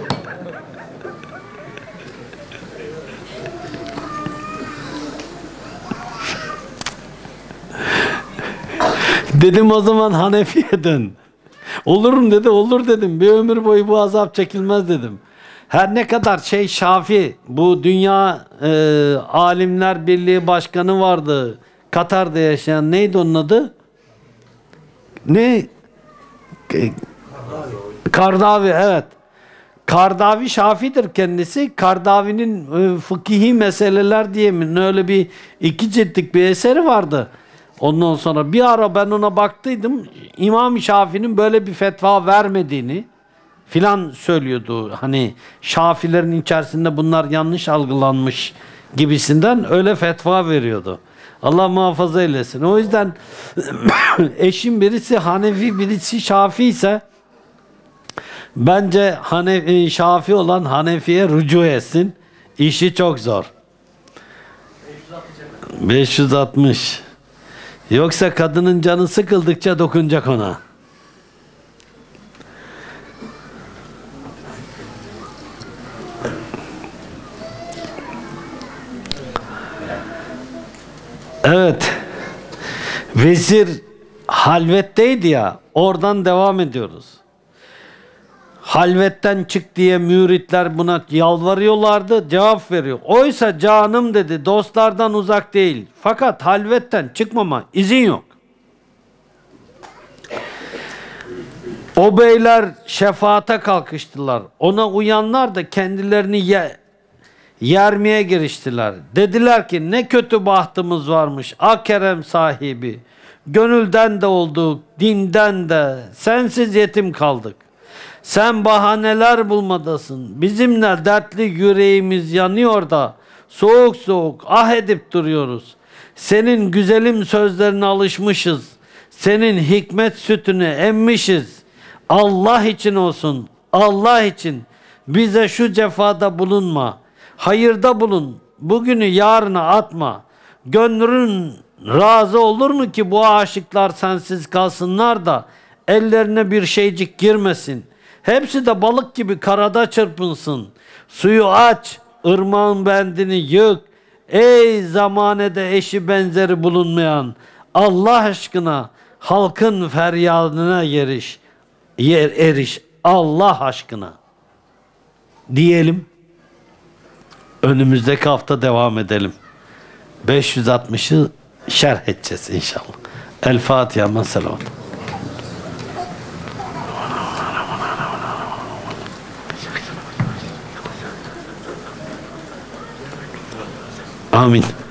Dedim o zaman Hanefi'ye dön. Olurum dedi, olur dedim. Bir ömür boyu bu azap çekilmez dedim. Her ne kadar şey Şafi, bu Dünya e, Alimler Birliği Başkanı vardı. Katar'da yaşayan, neydi onun adı? Ne? Kardavi, evet. Kardavi Şafi'dir kendisi. Kardavi'nin e, fıkhi meseleler diye mi öyle bir iki ciltlik bir eseri vardı. Ondan sonra bir ara ben ona baktıydım. İmam Şafi'nin böyle bir fetva vermediğini filan söylüyordu. Hani Şafilerin içerisinde bunlar yanlış algılanmış gibisinden öyle fetva veriyordu. Allah muhafaza eylesin. O yüzden eşin birisi Hanefi, birisi Şafi ise bence Hanefi, Şafi olan Hanefi'ye rücu etsin. İşi çok zor. beş yüz altmış. Yoksa kadının canı sıkıldıkça dokunacak ona. Evet. Vezir halvetteydi ya. Oradan devam ediyoruz. Halvetten çık diye müritler buna yalvarıyorlardı. Cevap veriyor. Oysa canım dedi dostlardan uzak değil. Fakat halvetten çıkmama izin yok. O beyler şefaate kalkıştılar. Ona uyanlar da kendilerini ye yermeye giriştiler. Dediler ki ne kötü bahtımız varmış. A kerem sahibi. Gönülden de olduk, dinden de. Sensiz yetim kaldık. Sen bahaneler bulmadasın. Bizimle dertli yüreğimiz yanıyor da soğuk soğuk ah edip duruyoruz. Senin güzelim sözlerine alışmışız. Senin hikmet sütünü emmişiz. Allah için olsun. Allah için bize şu cefada bulunma. Hayırda bulun. Bugünü yarına atma. Gönlün razı olur mu ki bu aşıklar sensiz kalsınlar da ellerine bir şeycik girmesin. Hepsi de balık gibi karada çırpınsın. Suyu aç, ırmağın bendini yık. Ey zamanede eşi benzeri bulunmayan Allah aşkına halkın feryadına eriş. Yer eriş Allah aşkına. Diyelim. Önümüzdeki hafta devam edelim. beş yüz altmışı şerh edeceğiz inşallah. El Fatiha mesela. Amin.